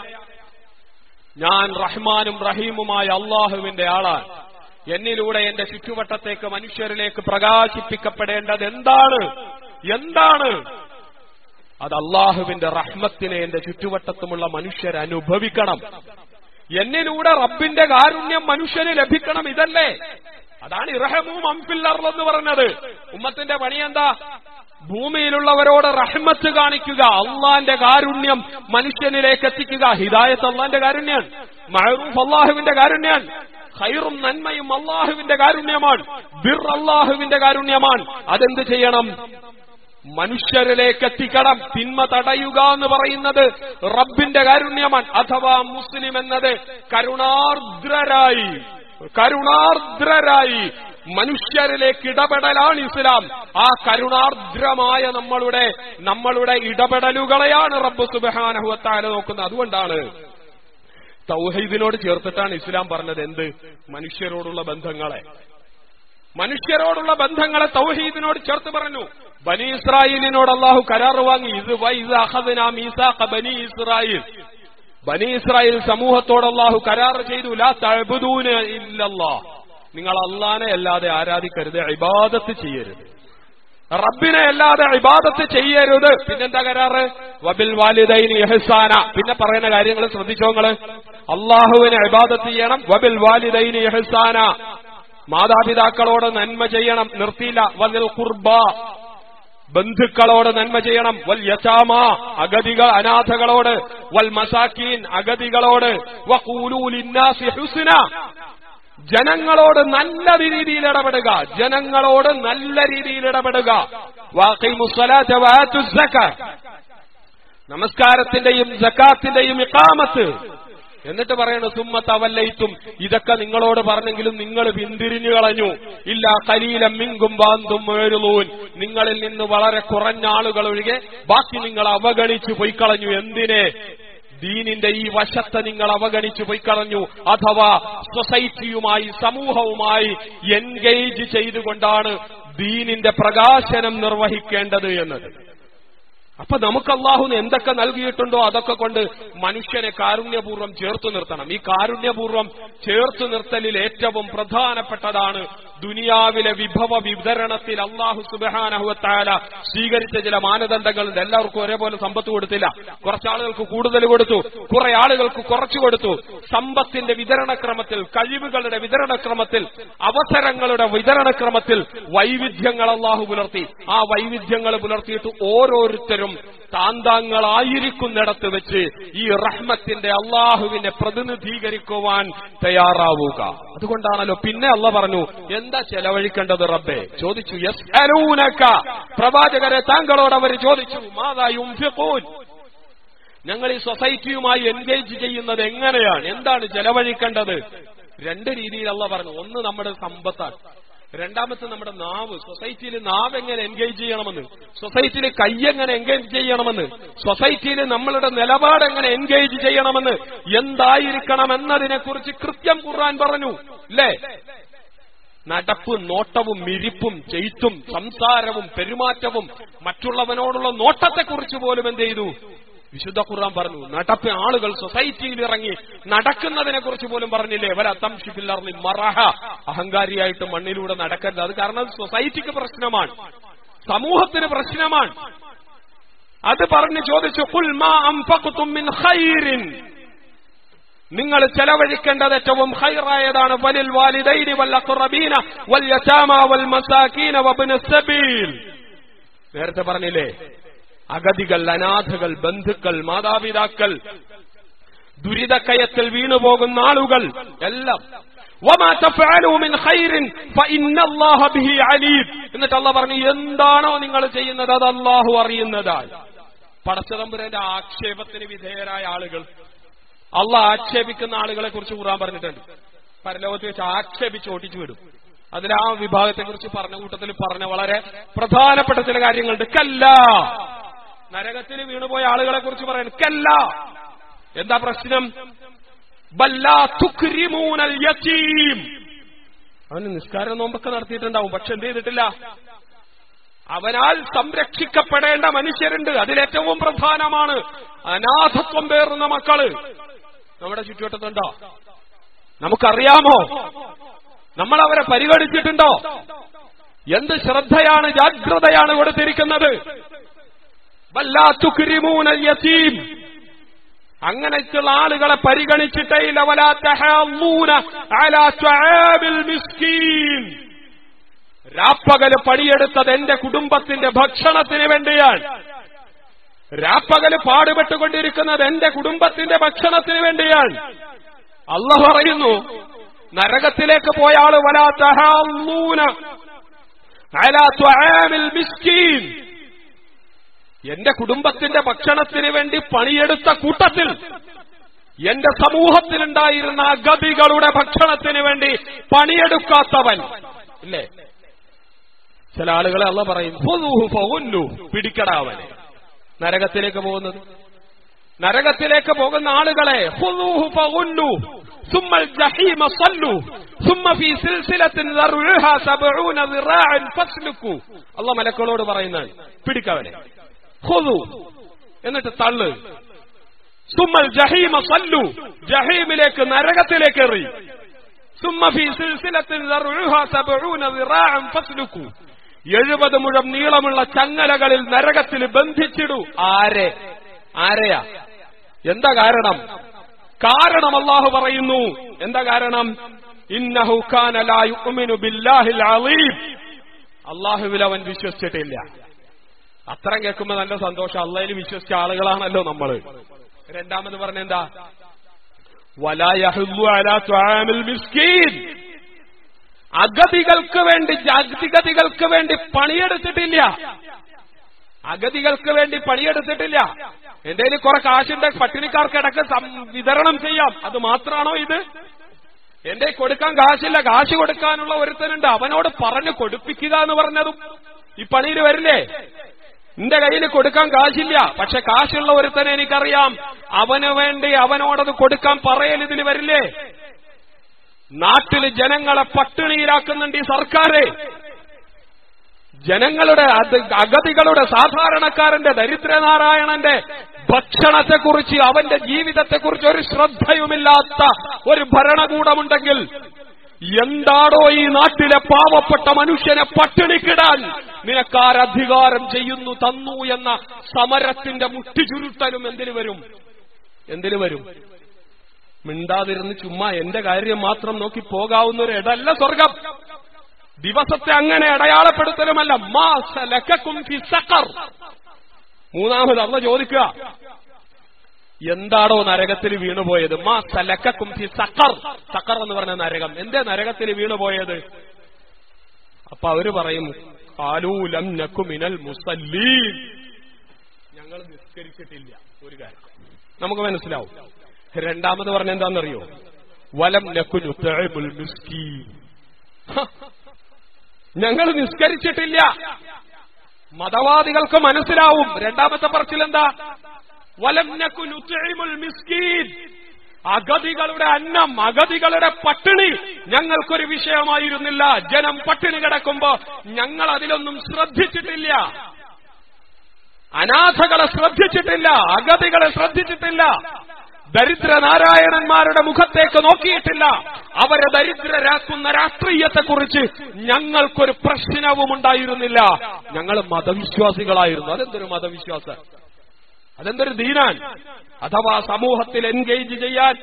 ഞാൻ റഹ്മാനും റഹീമുമായ അള്ളാഹുവിന്റെ ആളാണ്. എന്നിലൂടെ എന്റെ ചുറ്റുവട്ടത്തേക്ക്, മനുഷ്യരിലേക്ക് പ്രകാശിപ്പിക്കപ്പെടേണ്ടത് എന്താണ്? എന്താണ് അത്? അള്ളാഹുവിന്റെ റഹ്മത്തിനെ എന്റെ ചുറ്റുവട്ടത്തുമുള്ള മനുഷ്യർ അനുഭവിക്കണം. എന്നിലൂടെ റബ്ബിന്റെ കാരുണ്യം മനുഷ്യന് ലഭിക്കണം. ഇതല്ലേ? അതാണ് ഇർഹമൂ മൻ ഫിൽ അർള് എന്ന് പറഞ്ഞത്. ഉമ്മത്തിന്റെ പണി എന്താ? ഭൂമിയിലുള്ളവരോട് റഹ്മത്ത് കാണിക്കുക, അള്ളാന്റെ കാരുണ്യം മനുഷ്യനിലേക്ക് എത്തിക്കുക. ഹിദായത്ത് അള്ളാന്റെ കാരുണ്യാണ്, മഅറൂഫ് അള്ളാഹുവിന്റെ കാരുണ്യാണ്, ഖൈറും നന്മയും അള്ളാഹുവിന്റെ കാരുണ്യമാണ്, ബിർ അള്ളാഹുവിന്റെ കാരുണ്യമാണ്. അതെന്ത് ചെയ്യണം? മനുഷ്യരിലേക്ക് എത്തിക്കണം. തിന്മ തടയുക എന്ന് പറയുന്നത് റബ്ബിന്റെ കാരുണ്യമാണ്. അഥവാ മുസ്ലിം എന്നത് കരുണാർദ്രരായി കരുണാർദ്രരായി മനുഷ്യരിലേക്ക് ഇടപെടലാണ് ഇസ്ലാം. ആ കരുണാർദ്രമായ നമ്മളുടെ നമ്മളുടെ ഇടപെടലുകളെയാണ് റബ്ബ് സുബ്ഹാനഹു വ തആല നോക്കുന്നത്. അതുകൊണ്ടാണ് തൗഹീദിനോട് ചേർത്തിട്ടാണ് ഇസ്ലാം പറഞ്ഞത്. എന്ത്? മനുഷ്യരോടുള്ള ബന്ധങ്ങളെ മനുഷ്യരോടുള്ള ബന്ധങ്ങളെ തൗഹീദിനോട് ചേർത്ത് പറഞ്ഞു. ബനി ഇസ്രായേലിനോട് അള്ളാഹു കരാർ വാങ്ങി. ഇത് വൈസ് അഖദ്നാ മീസാഖ ബനി ഇസ്രായേൽ. ബനി ഇസ്രായേൽ സമൂഹത്തോട് അള്ളാഹു കരാർ ചെയ്തു. ലാ തഅബുദൂന ഇല്ലല്ലാഹ്, നിങ്ങൾ അള്ളാനെ അല്ലാതെ ആരാധിക്കരുത്, ഇബാദത്ത് ചെയ്യരുത്. റബ്ബിനെ അല്ലാതെ ഇബാദത്ത് ചെയ്യരുത്. പിന്നെന്താ കരാറ്? വബിൽ വാലിദൈനി ഇഹ്സാന. പിന്നെ പറയുന്ന കാര്യങ്ങൾ ശ്രദ്ധിച്ചോ നിങ്ങള്. അള്ളാഹുവിനെ ഇബാദത്ത് ചെയ്യണം. വബിൽ വാലിദൈനി ഇഹ്സാന, മാതാപിതാക്കളോട് നന്മ ചെയ്യണം. നിർത്തിയില്ല. വദിൽ ഖുർബ, ബന്ധുക്കളോട് നന്മ ചെയ്യണം. വൽ യതാമ, അഗതികൾ അനാഥകളോട്. വൽ മസാക്കീൻ, അഗതികളോട്. വഖൂലൂ ലിന്നാസി ഹുസ്ന, ജനങ്ങളോട് നല്ല രീതിയിൽ ഇടപെടുക. ജനങ്ങളോട് നല്ല രീതിയിൽ ഇടപെടുക. വഅഖീമുസ്സലാത വആതുസ്സകാ, നമസ്കാരത്തിന്റെയും സക്കാത്തിന്റെയും ഇഖാമത്ത്. എന്നിട്ട് പറയണു സുമ്മ തവല്ലൈത്തും, ഇതൊക്കെ നിങ്ങളോട് പറഞ്ഞെങ്കിലും നിങ്ങൾ പിന്തിരിഞ്ഞു കളഞ്ഞു. ഇല്ലാ ഖലീലൻ മിൻകും വഅൻതും മുഅ്രിദൂൻ, നിങ്ങളിൽ നിന്ന് വളരെ കുറഞ്ഞ ആളുകൾ ഒഴികെ ബാക്കി നിങ്ങൾ അവഗണിച്ചു പോയിക്കളഞ്ഞു. എന്തിനെ? ദീനിന്റെ ഈ വശത്തെ നിങ്ങൾ അവഗണിച്ചു പോയിക്കളഞ്ഞു. അഥവാ സൊസൈറ്റിയുമായി, സമൂഹവുമായി എൻഗേജ് ചെയ്തുകൊണ്ടാണ് ദീനിന്റെ പ്രകാശനം നിർവഹിക്കേണ്ടത് എന്നത്. അപ്പൊ നമുക്ക് അല്ലാഹു എന്തൊക്കെ നൽകിയിട്ടുണ്ടോ അതൊക്കെ കൊണ്ട് മനുഷ്യനെ കാരുണ്യപൂർവ്വം ചേർത്തു നിർത്തണം. ഈ കാരുണ്യപൂർവ്വം ചേർത്തു നിർത്തലിൽ ഏറ്റവും പ്രധാനപ്പെട്ടതാണ് ദുനിയാവിലെ വിഭവ വിതരണത്തിൽ അല്ലാഹു സുബ്ഹാനഹു വ തആല സ്വീകരിച്ച ചില മാനദണ്ഡങ്ങളുണ്ട്. എല്ലാവർക്കും ഒരേപോലെ സമ്പത്ത് കൊടുത്തില്ല. കുറച്ചാളുകൾക്ക് കൂടുതൽ കൊടുത്തു, കുറെ ആളുകൾക്ക് കുറച്ചു കൊടുത്തു. സമ്പത്തിന്റെ വിതരണക്രമത്തിൽ, കഴിവുകളുടെ വിതരണക്രമത്തിൽ, അവസരങ്ങളുടെ വിതരണക്രമത്തിൽ വൈവിധ്യങ്ങൾ അല്ലാഹു പുലർത്തി. ആ വൈവിധ്യങ്ങൾ പുലർത്തിയിട്ട് ഓരോരുത്തരും താന്താങ്ങളായിരിക്കുന്നിടത്ത് വെച്ച് ഈ റഹ്മത്തിന്റെ അള്ളാഹുവിനെ പ്രതിനിധീകരിക്കുവാൻ തയ്യാറാവുക. അതുകൊണ്ടാണല്ലോ പിന്നെ അള്ളാഹ് പറഞ്ഞു, എന്താ ചെലവഴിക്കേണ്ടത് റബ്ബേ? ചോദിച്ചു, യസ്അലൂനക, പ്രവാചകരെ താങ്കളോട് അവർ ചോദിച്ചു, മാദാ യുൻഫിഖൂൻ, ഞങ്ങൾ ഈ സൊസൈറ്റിയുമായി എൻഗേജ് ചെയ്യുന്നത് എങ്ങനെയാണ്, എന്താണ് ചെലവഴിക്കേണ്ടത്? രണ്ട് രീതിയിൽ അള്ളാഹ് പറഞ്ഞു. ഒന്ന് നമ്മുടെ സമ്പത്താണ്, രണ്ടാമത്തെ നമ്മുടെ നാവ്. സൊസൈറ്റിയിൽ നാവ് എങ്ങനെ എൻഗേജ് ചെയ്യണമെന്ന്, സൊസൈറ്റിയിൽ കൈ എങ്ങനെ എൻഗേജ് ചെയ്യണമെന്ന്, സൊസൈറ്റിയിൽ നമ്മളുടെ നിലപാട് എങ്ങനെ എൻഗേജ് ചെയ്യണമെന്ന്, എന്തായിരിക്കണം എന്നതിനെ കുറിച്ച് കൃത്യം ഖുർആൻ പറഞ്ഞു. അല്ലേ? നടപ്പും നോട്ടവും മിരിപ്പും ചെയ്ത്തും സംസാരവും പെരുമാറ്റവും മറ്റുള്ളവനോടുള്ള നോട്ടത്തെക്കുറിച്ച് പോലും എന്ത് ചെയ്തു? വിശുദ്ധ ഖുർആൻ പറഞ്ഞു. നടപ്പ് ആളുകൾ സൊസൈറ്റിയിൽ ഇറങ്ങി നടക്കുന്നതിനെ കുറിച്ച് പോലും പറഞ്ഞില്ലേ? വല തംശി ഫിൽ അർളി മറഹ, അഹങ്കാരിയായിട്ട് മണ്ണിലൂടെ നടക്കരുത്. അത് കാരണം സൊസൈറ്റിക്ക് പ്രശ്നമാണ്, സമൂഹത്തിന് പ്രശ്നമാണ്. അത് പറഞ്ഞ് ചോദിച്ചു, ഖുൽ മാ അൻഫഖ്തും മിൻ ഖൈറിൻ, നിങ്ങൾ ചെലവഴിക്കേണ്ടത് ഏറ്റവും ഖൈറായതാണ്. വലിൽ വാലിദൈനി വൽ അഖ്റബീന വൽ യതാമ വൽ മസാകീന വബ്നസ് സബീൽ. നേരത്തെ പറഞ്ഞില്ലേ, അഗതികൾ, അനാഥകൾ, ബന്ധുക്കൾ, മാതാപിതാക്കൾ, ദുരിതക്കയത്തിൽ വീണുപോകുന്ന ആളുകൾ എല്ലാം. വമാ തഫഅലൂ മിൻ ഖൈറിൻ ഫഇന്നല്ലാഹ ബിഹി അലീം. എന്നിട്ട് അല്ലാഹ് പറഞ്ഞു, എന്താണോ നിങ്ങൾ ചെയ്യുന്നത് അത് അല്ലാഹു അറിയുന്നതാണ്. പടച്ചതമ്പുരാന്റെ ആക്ഷേപത്തിന് വിധേയരായ ആളുകൾ, അള്ളാഹ് ആക്ഷേപിക്കുന്ന ആളുകളെ കുറിച്ച് ഖുർആൻ പറഞ്ഞിട്ടുണ്ട്. പരലോകത്ത് വെച്ച് ആക്ഷേപിച്ച് ഓടിച്ചു വിടും. അതിൽ ആ വിഭാഗത്തെക്കുറിച്ച് പറഞ്ഞ കൂട്ടത്തിൽ പറഞ്ഞ വളരെ പ്രധാനപ്പെട്ട ചില കാര്യങ്ങളുണ്ട്. കല്ല, നരകത്തിൽ വീണുപോയ ആളുകളെ കുറിച്ച് പറയാൻ. കല്ല, എന്താ പ്രശ്നം? ബല്ലാ തുക്രിമൂനൽ യതീം, അവന് നിസ്കാരം നോമ്പൊക്കെ നടത്തിയിട്ടുണ്ടാവും, പക്ഷെ എന്ത് ചെയ്തിട്ടില്ല? അവനാൽ സംരക്ഷിക്കപ്പെടേണ്ട മനുഷ്യരുണ്ട്. അതിലേറ്റവും പ്രധാനമാണ് അനാഥത്വം പേറുന്ന മക്കള്. നമ്മുടെ ചുറ്റുവട്ടത്തുണ്ടോ? നമുക്കറിയാമോ? നമ്മൾ അവരെ പരിഗണിച്ചിട്ടുണ്ടോ? എന്ത് ശ്രദ്ധയാണ്, ജാഗ്രതയാണ് കൊടുത്തിരിക്കുന്നത്? വല്ലാ തുക്രിമൂനൽ യതീം, അങ്ങനെയുള്ള ആളുകളെ പരിഗണിച്ചിട്ടേയില്ല. വലാ തഹല്ലൂന അലാ തുആബിൽ മിസ്കീൻ, രാപ്പകല് പണിയെടുത്തത് എന്റെ കുടുംബത്തിന്റെ ഭക്ഷണത്തിന് വേണ്ടിയാണ്. രാപ്പകല് പാടുപെട്ടുകൊണ്ടിരിക്കുന്നത് എന്റെ കുടുംബത്തിന്റെ ഭക്ഷണത്തിന് വേണ്ടിയാണ്. അല്ലാഹു പറയുന്നു, നരകത്തിലേക്ക് പോയ ആള് വലാ തഹല്ലൂന അലാ തുആബിൽ മിസ്കീൻ, എന്റെ കുടുംബത്തിന്റെ ഭക്ഷണത്തിന് വേണ്ടി പണിയെടുത്ത കൂട്ടത്തിൽ എന്റെ സമൂഹത്തിലുണ്ടായിരുന്ന അഗതികളുടെ ഭക്ഷണത്തിന് വേണ്ടി പണിയെടുക്കാത്തവൻ ഇല്ലേ? ചില ആളുകളെ അല്ലാഹു പറയും, ഖുദൂഹു ഫഗുല്ലു, പിടിക്കടാവനെ. നരകത്തിലേക്ക് പോകുന്നത്, നരകത്തിലേക്ക് പോകുന്ന ആളുകളെ ഖുദൂഹു ഫഗുല്ലു സുമ്മൽ ജഹീമ സല്ലു സുമ്മ ഫീ സിൽസിലത്തിൻ ദർഉഹാ സബഊന ദിറാഅൻ ഫസ്ലുകു. അല്ലാഹു മലക്കുകളോട് പറയുന്നത്, പിടിക്കവനെ, ഖുദു, എന്നിട്ട് തള്ളു. സുമ്മൽ ജഹീമ സല്ലു, ജഹീമിലേക്ക്, നരകത്തിലേക്ക് എറി. സുമ്മ ഫീ സിൽസിലത്തിൻ ദർഉഹാ സബഊന ദിറാഅൻ ഫസ്ലുകു, എഴുപത് മുഴം നീളമുള്ള ചങ്ങലകളിൽ നരകത്തിൽ ബന്ധിച്ചിടൂ. ആരെ? ആരെയാ? എന്താ കാരണം? കാരണം അല്ലാഹു പറയുന്നു. എന്താ കാരണം? ഇന്നഹു കാന ലാ യുഅ്മിനു ബില്ലാഹിൽ അളീം, അല്ലാഹുവിൽ അവൻ വിശ്വസിച്ചിട്ടില്ല. അത്രയും കേൾക്കുമ്പോൾ നല്ല സന്തോഷം. അല്ലാഹുവിൽ വിശ്വസിച്ച ആളുകളാണല്ലോ നമ്മള്. രണ്ടാമത് പറഞ്ഞെന്താ? വലാ യഹുല്ലു അലാ തുആമിൽ മിസ്കീൻ, അഗതികൾക്ക് വേണ്ടി, അഗതികൾക്ക് വേണ്ടി പണിയെടുത്തിട്ടില്ല. അഗതികൾക്ക് വേണ്ടി പണിയെടുത്തിട്ടില്ല. എന്റെ കയ്യിൽ കുറെ കാശുണ്ട്, പട്ടിണിക്കാർക്ക് ഇടക്ക് വിതരണം ചെയ്യാം, അത് മാത്രമാണോ ഇത്? എന്റെ കൊടുക്കാൻ കാശില്ല, കാശ് കൊടുക്കാനുള്ള ഒരുത്തനുണ്ട്, അവനോട് പറഞ്ഞു കൊടുപ്പിക്കുക എന്ന് പറഞ്ഞതും ഈ പണിയിൽ വരില്ലേ? എന്റെ കയ്യിൽ കൊടുക്കാൻ കാശില്ല, പക്ഷെ കാശുള്ള ഒരുത്തനെ എനിക്കറിയാം, അവന് വേണ്ടി അവനോടത് കൊടുക്കാൻ പറയൽ ഇതിൽ വരില്ലേ? നാട്ടിൽ ജനങ്ങളെ പട്ടിണിയിലാക്കുന്നുണ്ട് ഈ സർക്കാരെ. ജനങ്ങളുടെ അഗതികളുടെ സാധാരണക്കാരന്റെ ദരിദ്രനാരായണന്റെ ഭക്ഷണത്തെക്കുറിച്ച്, അവന്റെ ജീവിതത്തെക്കുറിച്ച് ഒരു ശ്രദ്ധയുമില്ലാത്ത ഒരു ഭരണകൂടമുണ്ടെങ്കിൽ എന്താണോ ഈ നാട്ടിലെ പാവപ്പെട്ട മനുഷ്യനെ പട്ടിണിക്കിടാൻ നിനക്കാരധികാരം ചെയ്യുന്നു തന്നു എന്ന സമരത്തിന്റെ മുട്ടിചുരുട്ടലും എന്തിനു വരും? എന്തിനു വരും? മിണ്ടാതിരുന്ന് ചുമ്മാ എന്റെ കാര്യം മാത്രം നോക്കി പോകാവുന്ന ഒരു ഇടല്ല സ്വർഗം. ദിവസത്തെ അങ്ങനെ അടയാളപ്പെടുത്തലുമല്ല. മാ സലകകും ഫി സഖർ. മൂന്നാമത് അള്ളാഹ് ചോദിക്കുക, എന്താണോ നരകത്തിൽ വീണുപോയത്? മാ സലകകും ഫി സഖർ. സഖർ എന്ന് പറഞ്ഞ നരകം. എന്തേ നരകത്തിൽ വീണുപോയത്? അപ്പൊ അവര് പറയും, ഖാലൂ ലം നകു മിനൽ മുസല്ലീൻ. ഞങ്ങൾ നിസ്കരിച്ചിട്ടില്ല. ഒരു കാര്യം നമുക്ക് മനസ്സിലാവും. രണ്ടാമത് പറഞ്ഞ എന്താണെന്നറിയോ? വലം നകു നുതഇമുൽ മിസ്കീൻ. ഞങ്ങൾ നിസ്കരിച്ചിട്ടില്ല. മതവാദികൾക്ക് മനസ്സിലാവും. രണ്ടാമത്തെ പറച്ചിൽ എന്താ? വലം നകു നുതഇമുൽ മിസ്കീൻ. അഗതികളുടെ അന്നം, അഗതികളുടെ പട്ടിണി ഞങ്ങൾക്കൊരു വിഷയമായിരുന്നില്ല. ജനം പട്ടിണി കിടക്കുമ്പോ ഞങ്ങൾ അതിലൊന്നും ശ്രദ്ധിച്ചിട്ടില്ല. അനാഥകളെ ശ്രദ്ധിച്ചിട്ടില്ല, അഗതികളെ ശ്രദ്ധിച്ചിട്ടില്ല, ദരിദ്രനാരായണന്മാരുടെ മുഖത്തേക്ക് നോക്കിയിട്ടില്ല. അവരെ ദരിദ്രരാക്കുന്ന രാഷ്ട്രീയത്തെക്കുറിച്ച് ഞങ്ങൾക്കൊരു പ്രശ്നവും ഉണ്ടായിരുന്നില്ല. ഞങ്ങൾ മതവിശ്വാസികളായിരുന്നു. അതെന്തൊരു മതവിശ്വാസം? അതെന്തൊരു ദീനാൻ? അഥവാ സമൂഹത്തിൽ എൻഗേജ് ചെയ്യാൻ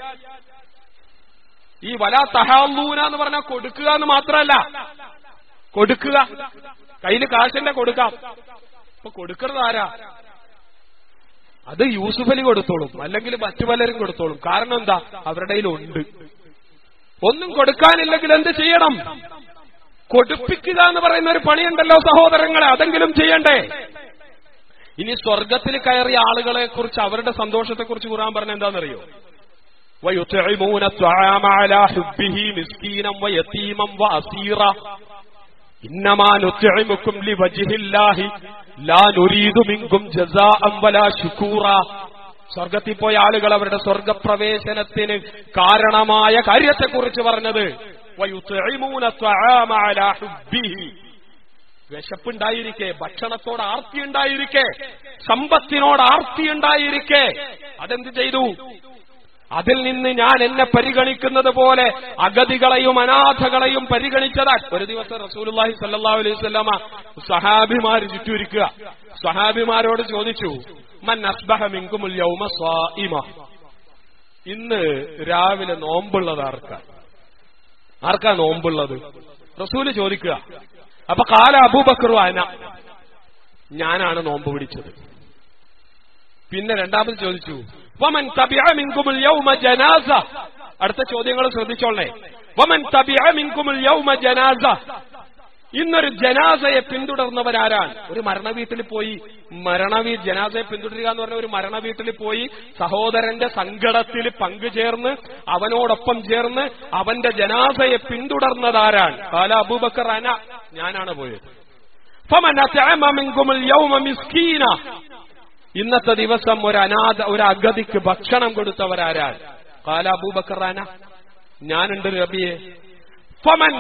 ഈ വലാ തഹാലൂന എന്ന് പറഞ്ഞാൽ കൊടുക്കുക എന്ന് മാത്രമല്ല, കൊടുക്കുക, കയ്യിൽ കാശിന്റെ കൊടുക്കാം. ഇപ്പൊ കൊടുക്കുന്നത് ആരാ? അത് യൂസുഫ് അലി കൊടുത്തോളും, അല്ലെങ്കിൽ മറ്റു പലരും കൊടുത്തോളും. കാരണം എന്താ? അവരുടെ കയ്യിലുണ്ട്. ഒന്നും കൊടുക്കാനില്ലെങ്കിൽ എന്ത് ചെയ്യണം? കൊടുപ്പിക്കുക എന്ന് പറയുന്ന ഒരു പണിയുണ്ടല്ലോ സഹോദരങ്ങളെ, അതെങ്കിലും ചെയ്യണ്ടേ? ഇനി സ്വർഗത്തിൽ കയറിയ ആളുകളെ കുറിച്ച്, അവരുടെ സന്തോഷത്തെക്കുറിച്ച് ഖുർആൻ പറഞ്ഞ എന്താണെന്നറിയോ? വയുത്ഇമൂന ത്വആമ അലാ ഹുബ്ബിഹി മിസ്കീനൻ വയതീമൻ വഅസീറ ഇന്നമാ നുത്ഇമുകും ലിവജ്ഹില്ലാഹി ലാ നുരീദു മിൻകും ജസാഅൻ വലാ ശുകൂറ. സ്വർഗത്തിൽ പോയ ആളുകൾ അവരുടെ സ്വർഗപ്രവേശനത്തിന് കാരണമായ കാര്യത്തെക്കുറിച്ച് പറഞ്ഞത് വയുത്ഇമൂന ത്വആമ അലാ ഹുബ്ബിഹി. വിശപ്പുണ്ടായിരിക്കെ, ഭക്ഷണത്തോട് ആർത്തിയുണ്ടായിരിക്കെ, സമ്പത്തിനോട് ആർത്തിയുണ്ടായിരിക്കെ അതെന്ത് ചെയ്തു? അതിൽ നിന്ന് ഞാൻ എന്നെ പരിഗണിക്കുന്നത് പോലെ അഗതികളെയും അനാഥകളെയും പരിഗണിച്ചതാ. ഒരു ദിവസം റസൂലുള്ളാഹി സ്വല്ലല്ലാഹു അലൈഹി വസല്ലമ സഹാബിമാർ ചുറ്റുമിരിക്കുക. സഹാബിമാരോട് ചോദിച്ചു, മൻ അസ്ബഹ മിൻകുമുൽ യൗമ സ്വായിമ. ഇന്ന് രാവിലെ നോമ്പുള്ളത് ആർക്കാ? ആർക്കാ നോമ്പുള്ളത്? റസൂല് ചോദിക്കുക. അപ്പൊ ഖാല അബൂബക്കർ അന, ഞാനാണ് നോമ്പ് പിടിച്ചത്. പിന്നെ രണ്ടാമത് ചോദിച്ചു, വമൻ തബിഅ മിൻകുമുൽ യൗമ ജനാസ. അടുത്ത ചോദ്യങ്ങൾ ശ്രദ്ധിച്ചോളേ. വമൻ തബിഅ മിൻകുമുൽ യൗമ ജനാസ. ഇന്നൊരു ജനാസയെ പിന്തുടർന്നവരാരാണ്? ഒരു മരണവീട്ടിൽ പോയി മരണവീ ജനാസയെ പിന്തുടരുക എന്ന് പറഞ്ഞ ഒരു മരണവീട്ടിൽ പോയി സഹോദരന്റെ സങ്കടത്തിൽ പങ്കുചേർന്ന് അവനോടൊപ്പം ചേർന്ന് അവന്റെ ജനാസയെ പിന്തുടർന്നതാരാണ്? ഖാല അബൂബക്കർ അന, ഞാനാണ് പോയത്. ഫമൻ അത്അമ മിൻകുമുൽ യൗമ മിസ്കീന. ഇന്നത്തെ ദിവസം ഒരു അനാഥ, ഒരു അഗതിക്ക് ഭക്ഷണം കൊടുത്തവരാരാണ്? ഖാല അബൂബക്കർ അന, ഞാനുണ്ട് നബിയെ. ഫമൻ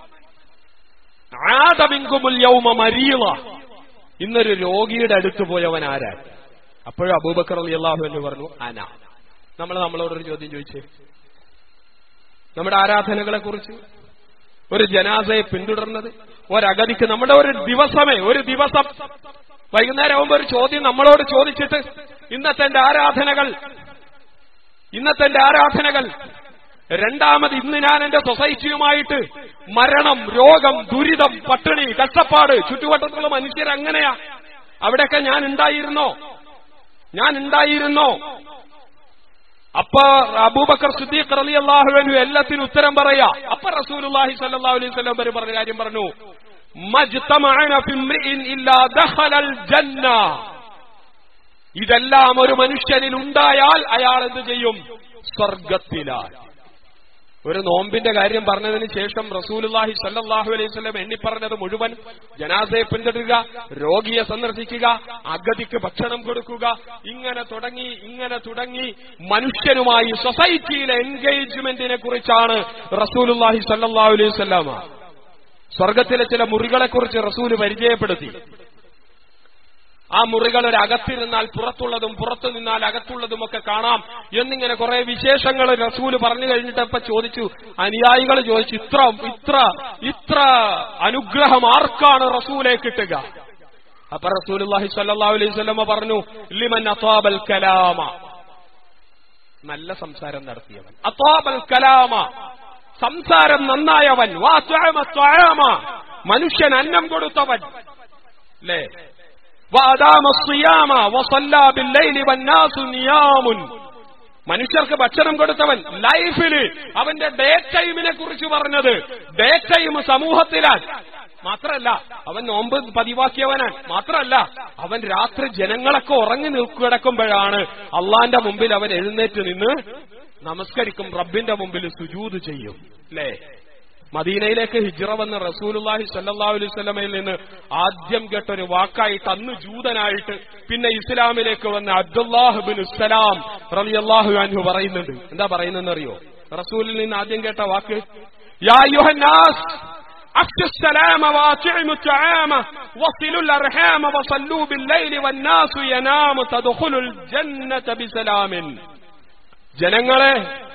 ആദ മിൻകുമുൽ യൗമ മരീള. ഇന്നൊരു രോഗിയുടെ അടുത്ത് പോയവൻ ആരാണ്? അപ്പോഴും അബൂബക്കർ റളിയല്ലാഹു അൻഹു പറഞ്ഞു അന. നമ്മൾ നമ്മളോടൊരു ചോദ്യം ചോദിച്ചേ, നമ്മുടെ ആരാധനകളെ കുറിച്ച്. ഒരു ജനാസയെ പിന്തുടർന്നത്, ഒരഗതിക്ക് നമ്മുടെ ഒരു ദിവസമേ ഒരു ദിവസം വൈകുന്നേരം ആവുമ്പോ ഒരു ചോദ്യം നമ്മളോട് ചോദിച്ചിട്ട് ഇന്നത്തെ എന്റെ ആരാധനകൾ ഇന്നത്തെ എന്റെ ആരാധനകൾ രണ്ടാമത് ഇന്ന് ഞാൻ എന്റെ സൊസൈറ്റിയുമായിട്ട് മരണം, രോഗം, ദുരിതം, പട്ടിണി, കഷ്ടപ്പാട്, ചുറ്റുവട്ടത്തുള്ള മനുഷ്യരങ്ങനെയാ. അവിടെയൊക്കെ ഞാൻ ഉണ്ടായിരുന്നോ? ഞാൻ ഉണ്ടായിരുന്നോ? അപ്പൊ അബൂബക്കർ സിദ്ദീഖ് റളിയല്ലാഹു അൻഹു എല്ലാത്തിനും ഉത്തരം പറയാ. അപ്പൊ റസൂലുള്ളാഹി സ്വല്ലല്ലാഹു അലൈഹി വസല്ലം പറഞ്ഞ കാര്യം പറഞ്ഞു, മജ്തമഅന ഫിംറിഇൻ ഇല്ലാ ദഖലൽ ജന്ന. ഇതെല്ലാം ഒരു മനുഷ്യനിൽ ഉണ്ടായാൽ അയാൾ എന്ത് ചെയ്യും? സ്വർഗത്തിലായി. ഒരു നോമ്പിന്റെ കാര്യം പറഞ്ഞതിന് ശേഷം റസൂലുള്ളാഹി സ്വല്ലല്ലാഹു അലൈഹി വസല്ലം എണ്ണി പറഞ്ഞത് മുഴുവൻ ജനാസയെ പിന്തുടരുക, രോഗിയെ സന്ദർശിക്കുക, അഗതിക്ക് ഭക്ഷണം കൊടുക്കുക, ഇങ്ങനെ തുടങ്ങി ഇങ്ങനെ തുടങ്ങി മനുഷ്യനുമായി സൊസൈറ്റിയിലെ എൻഗേജ്മെന്റിനെ കുറിച്ചാണ് റസൂലുള്ളാഹി സ്വല്ലല്ലാഹു അലൈഹി വസല്ലം. സ്വർഗത്തിലെ ചില മുറികളെക്കുറിച്ച് റസൂല് പരിചയപ്പെടുത്തി. ആ മുറികൾ ഒരു അകത്തിരുന്നാൽ പുറത്തുള്ളതും പുറത്തു നിന്നാൽ അകത്തുള്ളതുമൊക്കെ കാണാം എന്നിങ്ങനെ കുറെ വിശേഷങ്ങൾ റസൂല് പറഞ്ഞു കഴിഞ്ഞിട്ടപ്പോ ചോദിച്ചു, അനുയായികൾ ചോദിച്ചു, ഇത്ര ഇത്ര ഇത്ര അനുഗ്രഹം ആർക്കാണ് റസൂലെ കിട്ടുക? അപ്പൊ റസൂലുള്ളാഹി സ്വല്ലല്ലാഹു അലൈഹി വസല്ലം പറഞ്ഞു, ലിമൻ അതാബൽ കലാമ, നല്ല സംസാരം നടത്തിയവൻ. അതാബൽ കലാമ, സംസാരം നന്നായവൻ. വഅതഅമ തഅമ, മനുഷ്യൻ അന്നം കൊടുത്തവൻ. അല്ലേ? വഅദാമ സിയാമ വസല്ലാ ബില്ലൈലി വന്നാസു നിയാമുൻ, മനുഷ്യർക്ക് ഭക്ഷണം കൊടുത്തവൻ. ലൈഫില് അവന്റെ ഡേ ടൈമിനെ കുറിച്ച് പറഞ്ഞത് ഡേ ടൈം സമൂഹത്തിലാണ്. മാത്രമല്ല അവൻ നോമ്പ് പതിവാക്കിയവനാണ്. മാത്രമല്ല അവൻ രാത്രി ജനങ്ങളൊക്കെ ഉറങ്ങി നിൽക്കിടക്കുമ്പോഴാണ് അള്ളാന്റെ മുമ്പിൽ അവൻ എഴുന്നേറ്റ് നിന്ന് നമസ്കരിക്കും, റബ്ബിന്റെ മുമ്പിൽ സുജൂദ് ചെയ്യും. അല്ലേ? മദീനയിലേക്ക് ഹിജ്റ വന്ന റസൂലുള്ളാഹി സ്വല്ലല്ലാഹു അലൈഹി വസല്ലമയിൽ നിന്ന് ആദ്യം കേട്ടൊരു വാക്കായിട്ട്, അന്ന് ജൂതനായിട്ട് പിന്നെ ഇസ്ലാമിലേക്ക് വന്ന അബ്ദുല്ലാഹ് ഇബ്നു സലാം റളിയല്ലാഹു അൻഹു പറയുന്നുണ്ട്. എന്താ പറയുന്നതെന്ന് അറിയോ? റസൂലിൽ നിന്ന് ആദ്യം കേട്ട വാക്ക്, യാ അയ്യുഹന്നാസ് അഫ്ശുസ് സലാമ വഅത്ഇമു തആമ വസിലുൽ അർഹാമ വസല്ലൂ ബില്ലൈലി വന്നാസു യനാമു തദ്ഖുലുൽ ജന്നത ബിസലാമിൻ. ജനങ്ങളെ,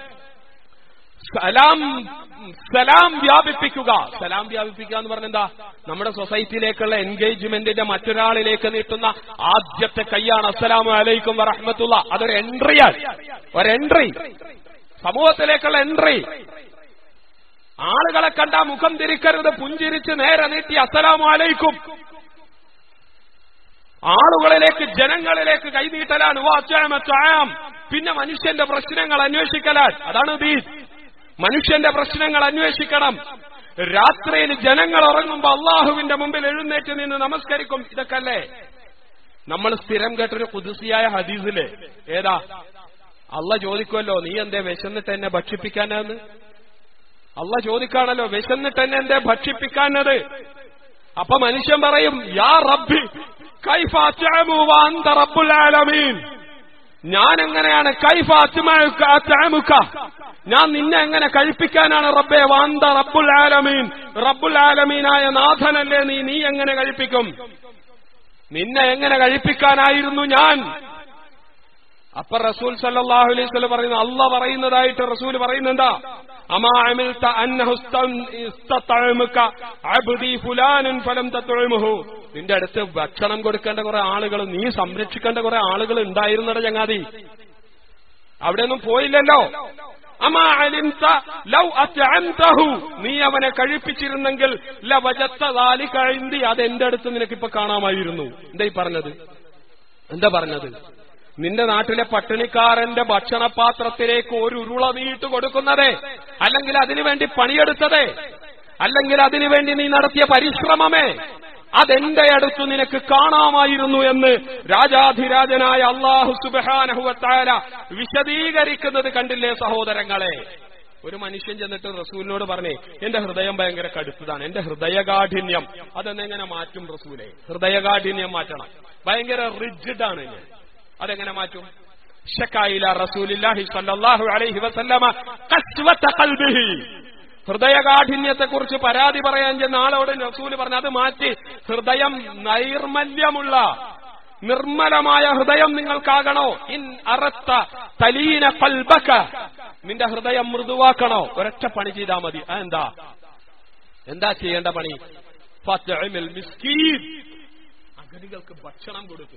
സലാം സലാം വ്യാപിപ്പിക്കുക. സലാം വ്യാപിപ്പിക്കുക എന്ന് പറഞ്ഞെന്താ? നമ്മുടെ സൊസൈറ്റിയിലേക്കുള്ള എൻഗേജ്മെന്റിന്റെ മറ്റൊരാളിലേക്ക് നീട്ടുന്ന ആദ്യത്തെ കൈയാണ് അസ്സലാമു അലൈക്കും വറഹ്മത്തുള്ളാ. അതൊരു എൻട്രിയാണ്, ഒരു എൻട്രി, സമൂഹത്തിലേക്കുള്ള എൻട്രി. ആളുകളെ കണ്ടാ മുഖം തിരിക്കരുത്, പുഞ്ചിരിച്ച് നേരെ നീട്ടി അസ്സലാമു അലൈക്കും. ആളുകളിലേക്ക്, ജനങ്ങളിലേക്ക് കൈനീട്ടലാണ്. വഅത്അമ തആം, പിന്നെ മനുഷ്യന്റെ പ്രശ്നങ്ങൾ അന്വേഷിക്കലാണ്. അതാണ് ദീൻ. മനുഷ്യന്റെ പ്രശ്നങ്ങൾ അന്വേഷിക്കണം. രാത്രിയിൽ ജനങ്ങൾ ഉറങ്ങുമ്പോ അള്ളാഹുവിന്റെ മുമ്പിൽ എഴുന്നേറ്റ് നിന്ന് നമസ്കരിക്കും. ഇതൊക്കെ അല്ലേ നമ്മൾ സ്ഥിരം കേട്ടൊരു ഖുദ്സിയായ ഹദീസില്? ഏതാ? അള്ളാഹ് ചോദിക്കുമല്ലോ, നീ എന്തേ വിശന്നിട്ട് എന്നെ ഭക്ഷിപ്പിക്കാനെന്ന്? അള്ളാഹ് ചോദിക്കാണല്ലോ, വിശന്നിട്ട് എന്നെ എന്തേ ഭക്ഷിപ്പിക്കാനത്? അപ്പൊ മനുഷ്യൻ പറയും, യാ റബ്ബി കൈഫ അത്അമു വ അൻത റബ്ബുൽ ആലമീൻ. ഞാൻ എങ്ങനെയാണ് കൈഫ അത്അമുക, ഞാൻ നിന്നെ എങ്ങനെ കഴിപ്പിക്കാനാണ് റബ്ബേ? വാന്ത റബ്ബുൽ ആലമീൻ, റബ്ബുൽ ആലമീനായ നാഥനല്ലേ നീ, നീ എങ്ങനെ കഴിപ്പിക്കും? നിന്നെ എങ്ങനെ കഴിപ്പിക്കാനായിരുന്നു ഞാൻ? അപ്പൊ റസൂൽ സല്ലല്ലാഹു അലൈഹി വസല്ലം പറയുന്നു, അള്ളാഹ് പറയുന്നതായിട്ട് റസൂൽ പറയുന്നെന്താ? അമാ അമിൽത അന്നഹു ഇസ്തതഅമുക അബ്ദി ഫുലാനൻ ഫലം തത്ഉമുഹു. നിന്റെ അടുത്ത് ഭക്ഷണം കൊടുക്കേണ്ട കുറെ ആളുകൾ, നീ സംരക്ഷിക്കേണ്ട കുറെ ആളുകൾ ഉണ്ടായിരുന്നട ചങ്ങാതി, അവിടെയൊന്നും പോയില്ലല്ലോ. അമാ അലിംത ലൗ അത്അംതഹു, നീ അവനെ കഴിപ്പിച്ചിരുന്നെങ്കിൽ ലവജത്ത ദാലിക ഇൻദി, അത് എന്റെ അടുത്ത് നിനക്കിപ്പോ കാണാമായിരുന്നു. എന്താ ഈ പറഞ്ഞത്? എന്താ പറഞ്ഞത്? നിന്റെ നാട്ടിലെ പട്ടിണിക്കാരന്റെ ഭക്ഷണപാത്രത്തിലേക്ക് ഒരു ഉരുള നീട്ട് കൊടുക്കുന്നതേ, അല്ലെങ്കിൽ അതിനുവേണ്ടി പണിയെടുത്തതേ, അല്ലെങ്കിൽ അതിനുവേണ്ടി നീ നടത്തിയ പരിശ്രമമേ, അതെന്റെ അടുത്ത് നിനക്ക് കാണാമായിരുന്നു എന്ന് രാജാധിരാജനായ അല്ലാഹു സുബ്ഹാനഹു വ തആല വിശദീകരിക്കുന്നത് കണ്ടില്ലേ സഹോദരങ്ങളെ? ഒരു മനുഷ്യൻ ചെന്നിട്ട് റസൂലിനോട് പറഞ്ഞേ, എന്റെ ഹൃദയം ഭയങ്കര കടുത്തതാണ്, എന്റെ ഹൃദയകാഠിന്യം അതെന്നെങ്ങനെ മാറ്റും റസൂലെ? ഹൃദയകാഠിന്യം മാറ്റണം, ഭയങ്കര റിജിഡാണ് ഞാൻ, അതെങ്ങനെ മാറ്റും? ശകായില റസൂലുള്ളാഹി സ്വല്ലല്ലാഹു അലൈഹി വസല്ലമ ഖസ്വത ഖൽബിഹി, ഹൃദയകാഠിന്യത്തെക്കുറിച്ച് പരാതി പറയാൻ ചെന്ന ആളോട് റസൂല് പറഞ്ഞു, അത് മാറ്റി ഹൃദയം നൈർമല്യമുള്ള നിർമ്മലമായ ഹൃദയം നിങ്ങൾക്കാകണോ? ഇൻ അറത്ത തലീന ഖൽബക, നിന്റെ ഹൃദയം മൃദുവാക്കണോ? ഒരൊറ്റ പണി ചെയ്താൽ മതി. എന്താ എന്താ ചെയ്യേണ്ട പണി? ഫത്ഇമിൽ മിസ്കീൻ, അഗതികൾക്ക് ഭക്ഷണം കൊടുത്തു.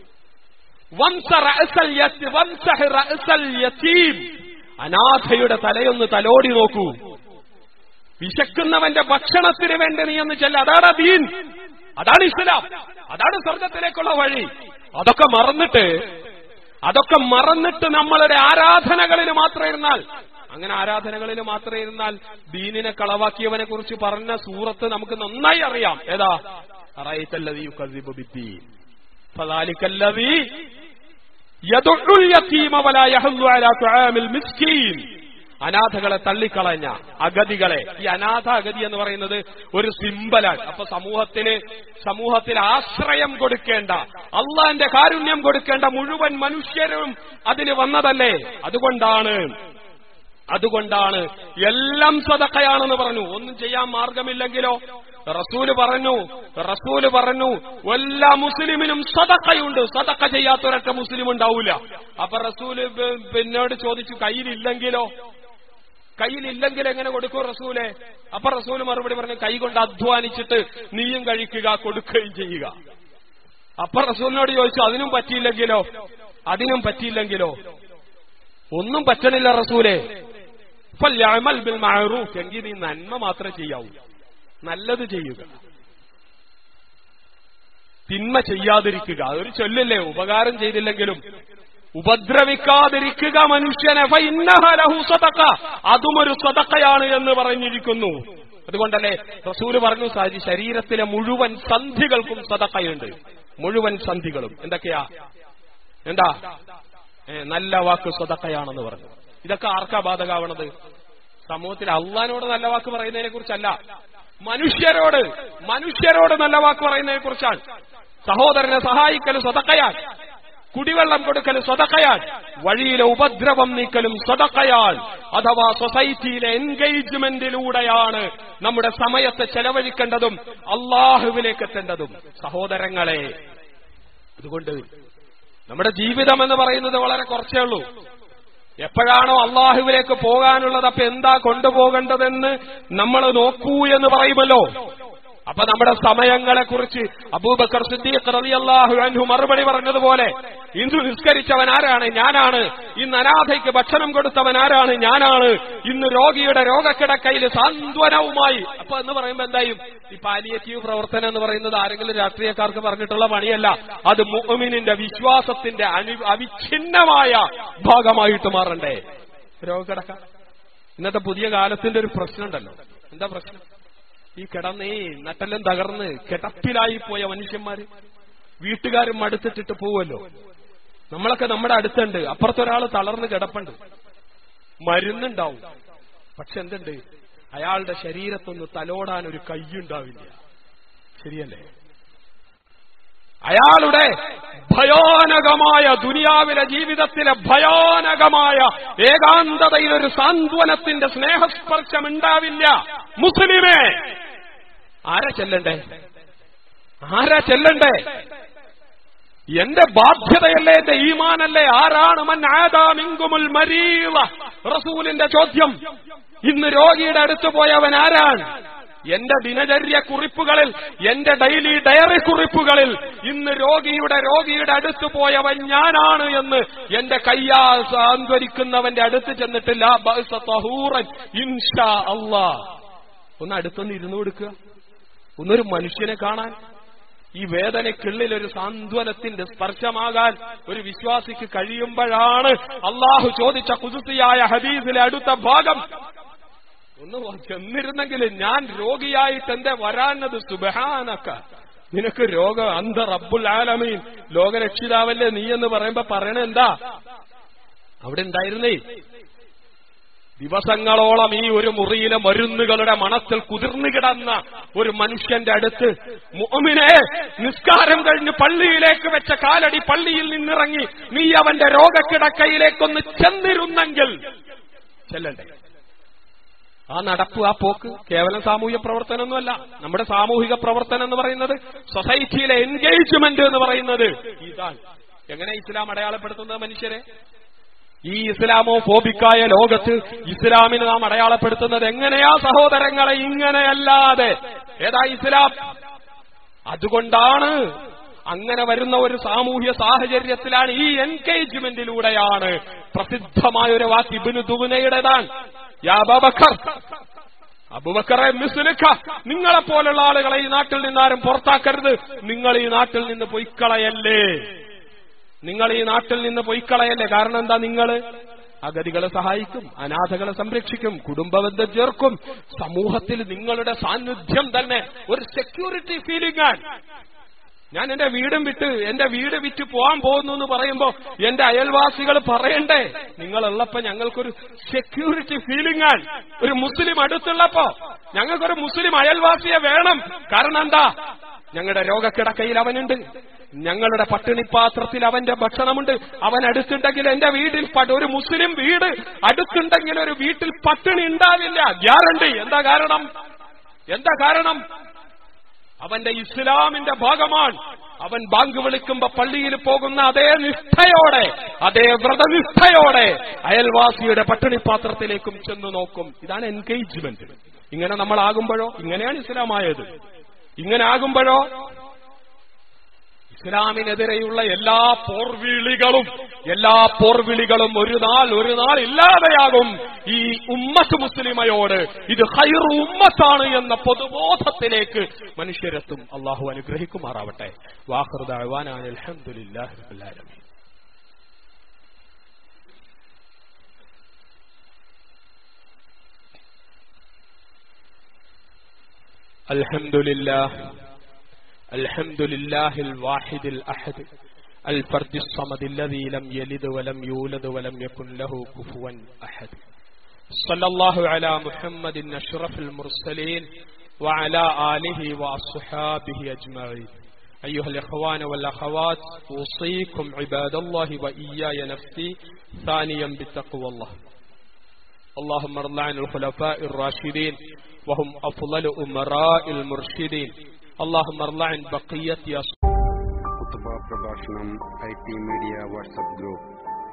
അനാഥയുടെ തലയൊന്ന് തലോടി നോക്കൂ. വിശക്കുന്നവന്റെ ഭക്ഷണത്തിന് വേണ്ടി നീ എന്ന് ചെല്ല. അതാണ് ദീൻ, അതാണ് ഇസ്ലാം, അതാണ് സ്വർഗത്തിലേക്കുള്ള വഴി. അതൊക്കെ മറന്നിട്ട് അതൊക്കെ മറന്നിട്ട് നമ്മളുടെ ആരാധനകളിൽ മാത്രം ഇരുന്നാൽ അങ്ങനെ ആരാധനകളിൽ മാത്രം ഇരുന്നാൽ ദീനിനെ കളവാക്കിയവനെ കുറിച്ച് പറഞ്ഞ സൂറത്ത് നമുക്ക് നന്നായി അറിയാം. ഏതാ? അറഅയ്തല്ലദീ യുകദ്ദിബു ബിദ്ദീൻ ഫദാലികല്ലദീ യദഉൽ യതീമ വലാ യഹുല്ലു അലാ തുആമിൽ മിസ്കീൻ. അനാഥകളെ തള്ളിക്കളഞ്ഞ അഗതികളെ. ഈ അനാഥ അഗതി എന്ന് പറയുന്നത് ഒരു സിംബലാണ്. അപ്പൊ സമൂഹത്തിന് സമൂഹത്തിൽ ആശ്രയം കൊടുക്കേണ്ട, അള്ളാന്റെ കാരുണ്യം കൊടുക്കേണ്ട മുഴുവൻ മനുഷ്യരും അതിന് വന്നതല്ലേ. അതുകൊണ്ടാണ് അതുകൊണ്ടാണ് എല്ലാം സദഖയാണെന്ന് പറഞ്ഞു. ഒന്നും ചെയ്യാൻ മാർഗമില്ലെങ്കിലോ റസൂല് പറഞ്ഞു റസൂല് പറഞ്ഞു എല്ലാ മുസ്ലിമിനും സദഖയുണ്ട്, സദഖ ചെയ്യാത്തൊരൊറ്റ മുസ്ലിം ഉണ്ടാവൂല. അപ്പൊ റസൂല് പിന്നോട് ചോദിച്ചു, കയ്യിലില്ലെങ്കിലോ? കയ്യിലില്ലെങ്കിൽ എങ്ങനെ കൊടുക്കും റസൂലെ? അപ്പൊ റസൂല് മറുപടി പറഞ്ഞു, കൈ കൊണ്ട് അധ്വാനിച്ചിട്ട് നീയും കഴിക്കുക, കൊടുക്കുകയും ചെയ്യുക. അപ്പൊ റസൂലിനോട് ചോദിച്ചു, അതിനും പറ്റിയില്ലെങ്കിലോ? അതിനും പറ്റിയില്ലെങ്കിലോ? ഒന്നും പറ്റണില്ല റസൂലെ. ഫൽയഅമൽ ബിൽ മഅറൂഫ്, എങ്കിൽ നീ നന്മ മാത്രമേ ചെയ്യാവൂ, നല്ലത് ചെയ്യുക, തിന്മ ചെയ്യാതിരിക്കുക. അതൊരു ചൊല്ലല്ലേ, ഉപകാരം ചെയ്തില്ലെങ്കിലും ഉപദ്രവിക്കാതിരിക്കുക മനുഷ്യനെ. ഫഇന്നഹ ലഹു സദഖ, അതും ഒരു സദഖയാണ് എന്ന് പറഞ്ഞിരിക്കുന്നു. അതുകൊണ്ടല്ലേ റസൂല് പറഞ്ഞു, ശരീരത്തിലെ മുഴുവൻ സന്ധികൾക്കും സദഖയുണ്ട്. മുഴുവൻ സന്ധികളും എന്തൊക്കെയാ? എന്താ? നല്ല വാക്ക് സദഖയാണെന്ന് പറഞ്ഞു. ഇതൊക്കെ ആർക്കാ ബാധകാവണത്? സമൂഹത്തിൽ അള്ളാഹിനോട് നല്ല വാക്ക് പറയുന്നതിനെ കുറിച്ചല്ല, മനുഷ്യരോട് മനുഷ്യരോട് നല്ല വാക്ക് പറയുന്നതിനെ കുറിച്ചാണ്. സഹോദരനെ സഹായിക്കലും സദഖയാണ്, കുടിവെള്ളം കൊടുക്കലും സദഖയാണ്, വഴിയിലെ ഉപദ്രവം നീക്കലും സദഖയാണ്. അഥവാ സൊസൈറ്റിയിലെ എൻഗേജ്മെന്റിലൂടെയാണ് നമ്മുടെ സമയത്തെ ചെലവഴിക്കേണ്ടതും അള്ളാഹുവിലേക്ക് എത്തേണ്ടതും സഹോദരങ്ങളെ. അതുകൊണ്ട് നമ്മുടെ ജീവിതം എന്ന് പറയുന്നത് വളരെ കുറച്ചേ ഉള്ളൂ. എപ്പോഴാണോ അള്ളാഹുവിലേക്ക് പോകാനുള്ളത്, അപ്പൊ എന്താ കൊണ്ടുപോകേണ്ടതെന്ന് നമ്മൾ നോക്കൂ എന്ന് പറയുമല്ലോ. അപ്പൊ നമ്മുടെ സമയങ്ങളെ കുറിച്ച് അബൂബക്കർ സിദ്ദീഖ് റളിയല്ലാഹു അൻഹു മറുപടി പറഞ്ഞതുപോലെ, ഇന്ന് നിസ്കരിച്ചവൻ ആരാണ്? ഞാനാണ്. ഇന്ന് അനാഥയ്ക്ക് ഭക്ഷണം കൊടുത്തവൻ ആരാണ്? ഞാനാണ്. ഇന്ന് രോഗിയുടെ രോഗക്കിടക്കയിൽ സാന്ത്വനവുമായി. അപ്പൊ എന്ന് പറയുമ്പോ എന്തായും? ഈ പാലിയേറ്റീവ് പ്രവർത്തനം എന്ന് പറയുന്നത് ആരെങ്കിലും രാഷ്ട്രീയക്കാർക്ക് പറഞ്ഞിട്ടുള്ള പണിയല്ല. അത് മുഅ്മിനിന്റെ വിശ്വാസത്തിന്റെ അവിഛിന്നമായ ഭാഗമായിട്ട് മാറണ്ടേ രോഗക്കിടക്ക. ഇന്നത്തെ പുതിയ കാലത്തിന്റെ ഒരു പ്രശ്നമുണ്ടല്ലോ. എന്താ പ്രശ്നം? ഈ കിടന്നേ നട്ടെല്ലാം തകർന്ന് കിടപ്പിലായി പോയ മനുഷ്യന്മാര് വീട്ടുകാരും മടുത്തിട്ടിട്ട് പോവല്ലോ. നമ്മളൊക്കെ നമ്മുടെ അടുത്തുണ്ട്, അപ്പുറത്തൊരാൾ തളർന്ന് കിടപ്പുണ്ട്, മരുന്നുണ്ടാവും, പക്ഷെ എന്തുണ്ട്? അയാളുടെ ശരീരത്തൊന്ന് തലോടാൻ ഒരു കൈയുണ്ടാവില്ല. ശരിയല്ലേ? അയാളുടെ ഭയാനകമായ ദുനിയാവിലെ ജീവിതത്തിലെ ഭയാനകമായ ഏകാന്തതയിൽ ഒരു സാന്ത്വനത്തിന്റെ സ്നേഹസ്പർശം ഉണ്ടാവില്ല. മുസ്ലിമേ, ആരാ ചെല്ലണ്ടേ? ആരാ ചെല്ലണ്ടേ? എന്റെ ബാധ്യതയല്ലേ, എന്റെ ഈമാനല്ലേ? ആരാണ് മൻ ആദാ മിൻകുമുൽ മരീള? റസൂലിന്റെ ചോദ്യം. ഇന്ന് രോഗിയുടെ അടുത്ത് പോയവൻ ആരാണ്? എന്റെ ദിനചര്യ കുറിപ്പുകളിൽ, എന്റെ ഡെയിലി ഡയറി കുറിപ്പുകളിൽ ഇന്ന് രോഗിയുടെ രോഗിയുടെ അടുത്ത് പോയവൻ ഞാനാണ് എന്ന് എന്റെ കയ്യാ സാന്ത്വനിക്കുന്നവന്റെ അടുത്ത് ചെന്നിട്ടില്ല. ഇൻഷാ അല്ലാഹ്. ഒന്ന് അടുത്തൊന്ന് ഇരുന്നു കൊടുക്കുക, ഒന്നൊരു മനുഷ്യനെ കാണാൻ. ഈ വേദനയ്ക്കുള്ളിൽ ഒരു സാന്ത്വനത്തിന്റെ സ്പർശമാകാൻ ഒരു വിശ്വാസിക്ക് കഴിയുമ്പോഴാണ് അള്ളാഹു ചോദിച്ച ഖുദ്സിയായ ഹദീസിലെ അടുത്ത ഭാഗം, ഒന്ന് ചെന്നിരുന്നെങ്കിൽ ഞാൻ രോഗിയായിട്ട് എന്തേ വരാനത്? സുബ്ഹാനക, നിനക്ക് രോഗം, അന്ത റബ്ബുൽ ആലമീൻ, ലോകരക്ഷിതാവല്ലേ നീ എന്ന് പറയുമ്പോ പറയണ എന്താ? അവിടെ ഉണ്ടായിരുന്നേ ദിവസങ്ങളോളം ഈ ഒരു മുറിയിലെ മരുന്നുകളുടെ മണത്തിൽ കുതിർന്നു കിടന്ന ഒരു മനുഷ്യന്റെ അടുത്ത്, മുഅ്മിനേ, നിസ്കാരം കഴിഞ്ഞ് പള്ളിയിലേക്ക് വെച്ച കാലടി പള്ളിയിൽ നിന്നിറങ്ങി നീ അവന്റെ രോഗക്കിടക്കയിലേക്കൊന്ന് ചെന്നിരുന്നെങ്കിൽ. ചെല്ലണ്ടേ? ആ നടപ്പ്, ആ പോക്ക് കേവലം സാമൂഹിക പ്രവർത്തനമൊന്നുമല്ല. നമ്മുടെ സാമൂഹിക പ്രവർത്തനം എന്ന് പറയുന്നത്, സൊസൈറ്റിയിലെ എൻഗേജ്മെന്റ് എന്ന് പറയുന്നത് ഇതാണ്. എങ്ങനെ ഇസ്ലാം അടയാളപ്പെടുത്തുന്നത് മനുഷ്യരെ? ഈ ഇസ്ലാമോ ഫോബിക്കായ ലോകത്ത് ഇസ്ലാമിന് നാം അടയാളപ്പെടുത്തുന്നത് എങ്ങനെയാ സഹോദരങ്ങളെ? ഇങ്ങനെയല്ലാതെ. ഏതാ ഇസ്ലാം? അതുകൊണ്ടാണ് അങ്ങനെ വരുന്ന ഒരു സാമൂഹ്യ സാഹചര്യത്തിലാണ്, ഈ എൻഗേജ്മെന്റിലൂടെയാണ് പ്രസിദ്ധമായ ഒരു വാക്ക് ഇബ്നു ദുവ്നയുടേതാണ്. യാ അബൂബക്കർ, അബൂബക്കറെ മിസ്ലുക, നിങ്ങളെപ്പോലുള്ള ആളുകളെ ഈ നാട്ടിൽ നിന്നാരും പുറത്താക്കരുത്. നിങ്ങൾ ഈ നാട്ടിൽ നിന്ന് പൊയ്ക്കളയല്ലേ, നിങ്ങൾ ഈ നാട്ടിൽ നിന്ന് പൊയ്ക്കളയല്ലേ. കാരണം എന്താ? നിങ്ങൾ അഗതികളെ സഹായിക്കും, അനാഥകളെ സംരക്ഷിക്കും, കുടുംബബന്ധം ചേർക്കും. സമൂഹത്തിൽ നിങ്ങളുടെ സാന്നിധ്യം തന്നെ ഒരു സെക്യൂരിറ്റി ഫീലിംഗ് ആണ്. ഞാൻ എന്റെ വീടും വിട്ട് എന്റെ വീട് വിറ്റ് പോകാൻ പോകുന്നു എന്ന് പറയുമ്പോ എന്റെ അയൽവാസികൾ പറയണ്ടേ, നിങ്ങളുള്ളപ്പോ ഞങ്ങൾക്കൊരു സെക്യൂരിറ്റി ഫീലിംഗ് ആണ്. ഒരു മുസ്ലിം അടുത്തുള്ളപ്പോ ഞങ്ങൾക്കൊരു മുസ്ലിം അയൽവാസിയെ വേണം. കാരണം എന്താ? ഞങ്ങളുടെ രോഗക്കിടക്കയിൽ അവനുണ്ട്, ഞങ്ങളുടെ പട്ടിണിപ്പാത്രത്തിൽ അവന്റെ ഭക്ഷണമുണ്ട്. അവൻ അടുത്തുണ്ടെങ്കിൽ എന്റെ വീട്ടിൽ ഒരു മുസ്ലിം വീട് അടുത്തുണ്ടെങ്കിൽ ഒരു വീട്ടിൽ പട്ടിണി ഉണ്ടാവില്ല, ഗ്യാരണ്ടി. എന്താ കാരണം? എന്താ കാരണം? അവന്റെ ഇസ്ലാമിന്റെ ഭാഗമാണ്. അവൻ ബാങ്ക് വിളിക്കുമ്പോ പള്ളിയിൽ പോകുന്ന അതേ നിഷ്ഠയോടെ, അതേ വ്രതനിഷ്ഠയോടെ അയൽവാസിയുടെ പട്ടിണിപ്പാത്രത്തിലേക്കും ചെന്നു നോക്കും. ഇതാണ് എൻഗേജ്മെന്റ്. ഇങ്ങനെ നമ്മളാകുമ്പോഴോ, ഇങ്ങനെയാണ് ഇസ്ലാമായത്. ഇങ്ങനെ ആകുമ്പോഴോ ഇസ്ലാമിനെതിരെയുള്ള എല്ലാ പോർവിളികളും എല്ലാ പോർവിളികളും ഒരു നാൾ ഒരു നാൾ ഇല്ലാതെയാകും. ഈ ഉമ്മത്ത് മുസ്ലിമയോട് ഇത് ഖൈറു ഉമ്മത്താണ് എന്ന പൊതുബോധത്തിലേക്ക് മനുഷ്യരെത്തും. അള്ളാഹു അനുഗ്രഹിക്കുമാറാവട്ടെ. വാഖിറു ദഅ്വാനാ അൽഹംദുലില്ലാഹി റബ്ബിൽ ആലമീൻ. അൽഹംദുലില്ലാഹ് الحمد لله الواحد الأحد الفرد الصمد الذي لم يلد ولم يولد ولم يكن له كفوا أحد. صلى الله على محمد أشرف المرسلين وعلى آله وأصحابه أجمعين. أيها الإخوان والأخوات، أوصيكم عباد الله وإياي نفسي ثانيا بتقوى الله. اللهم ارض عن الخلفاء الراشدين وهم أفضل أمراء المرشدين. اللهم ارض عن بقية خطبة പ്രഭാഷണം I T media WhatsApp group.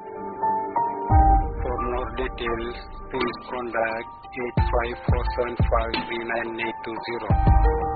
For more details, please contact eight five four seven five three nine eight two zero.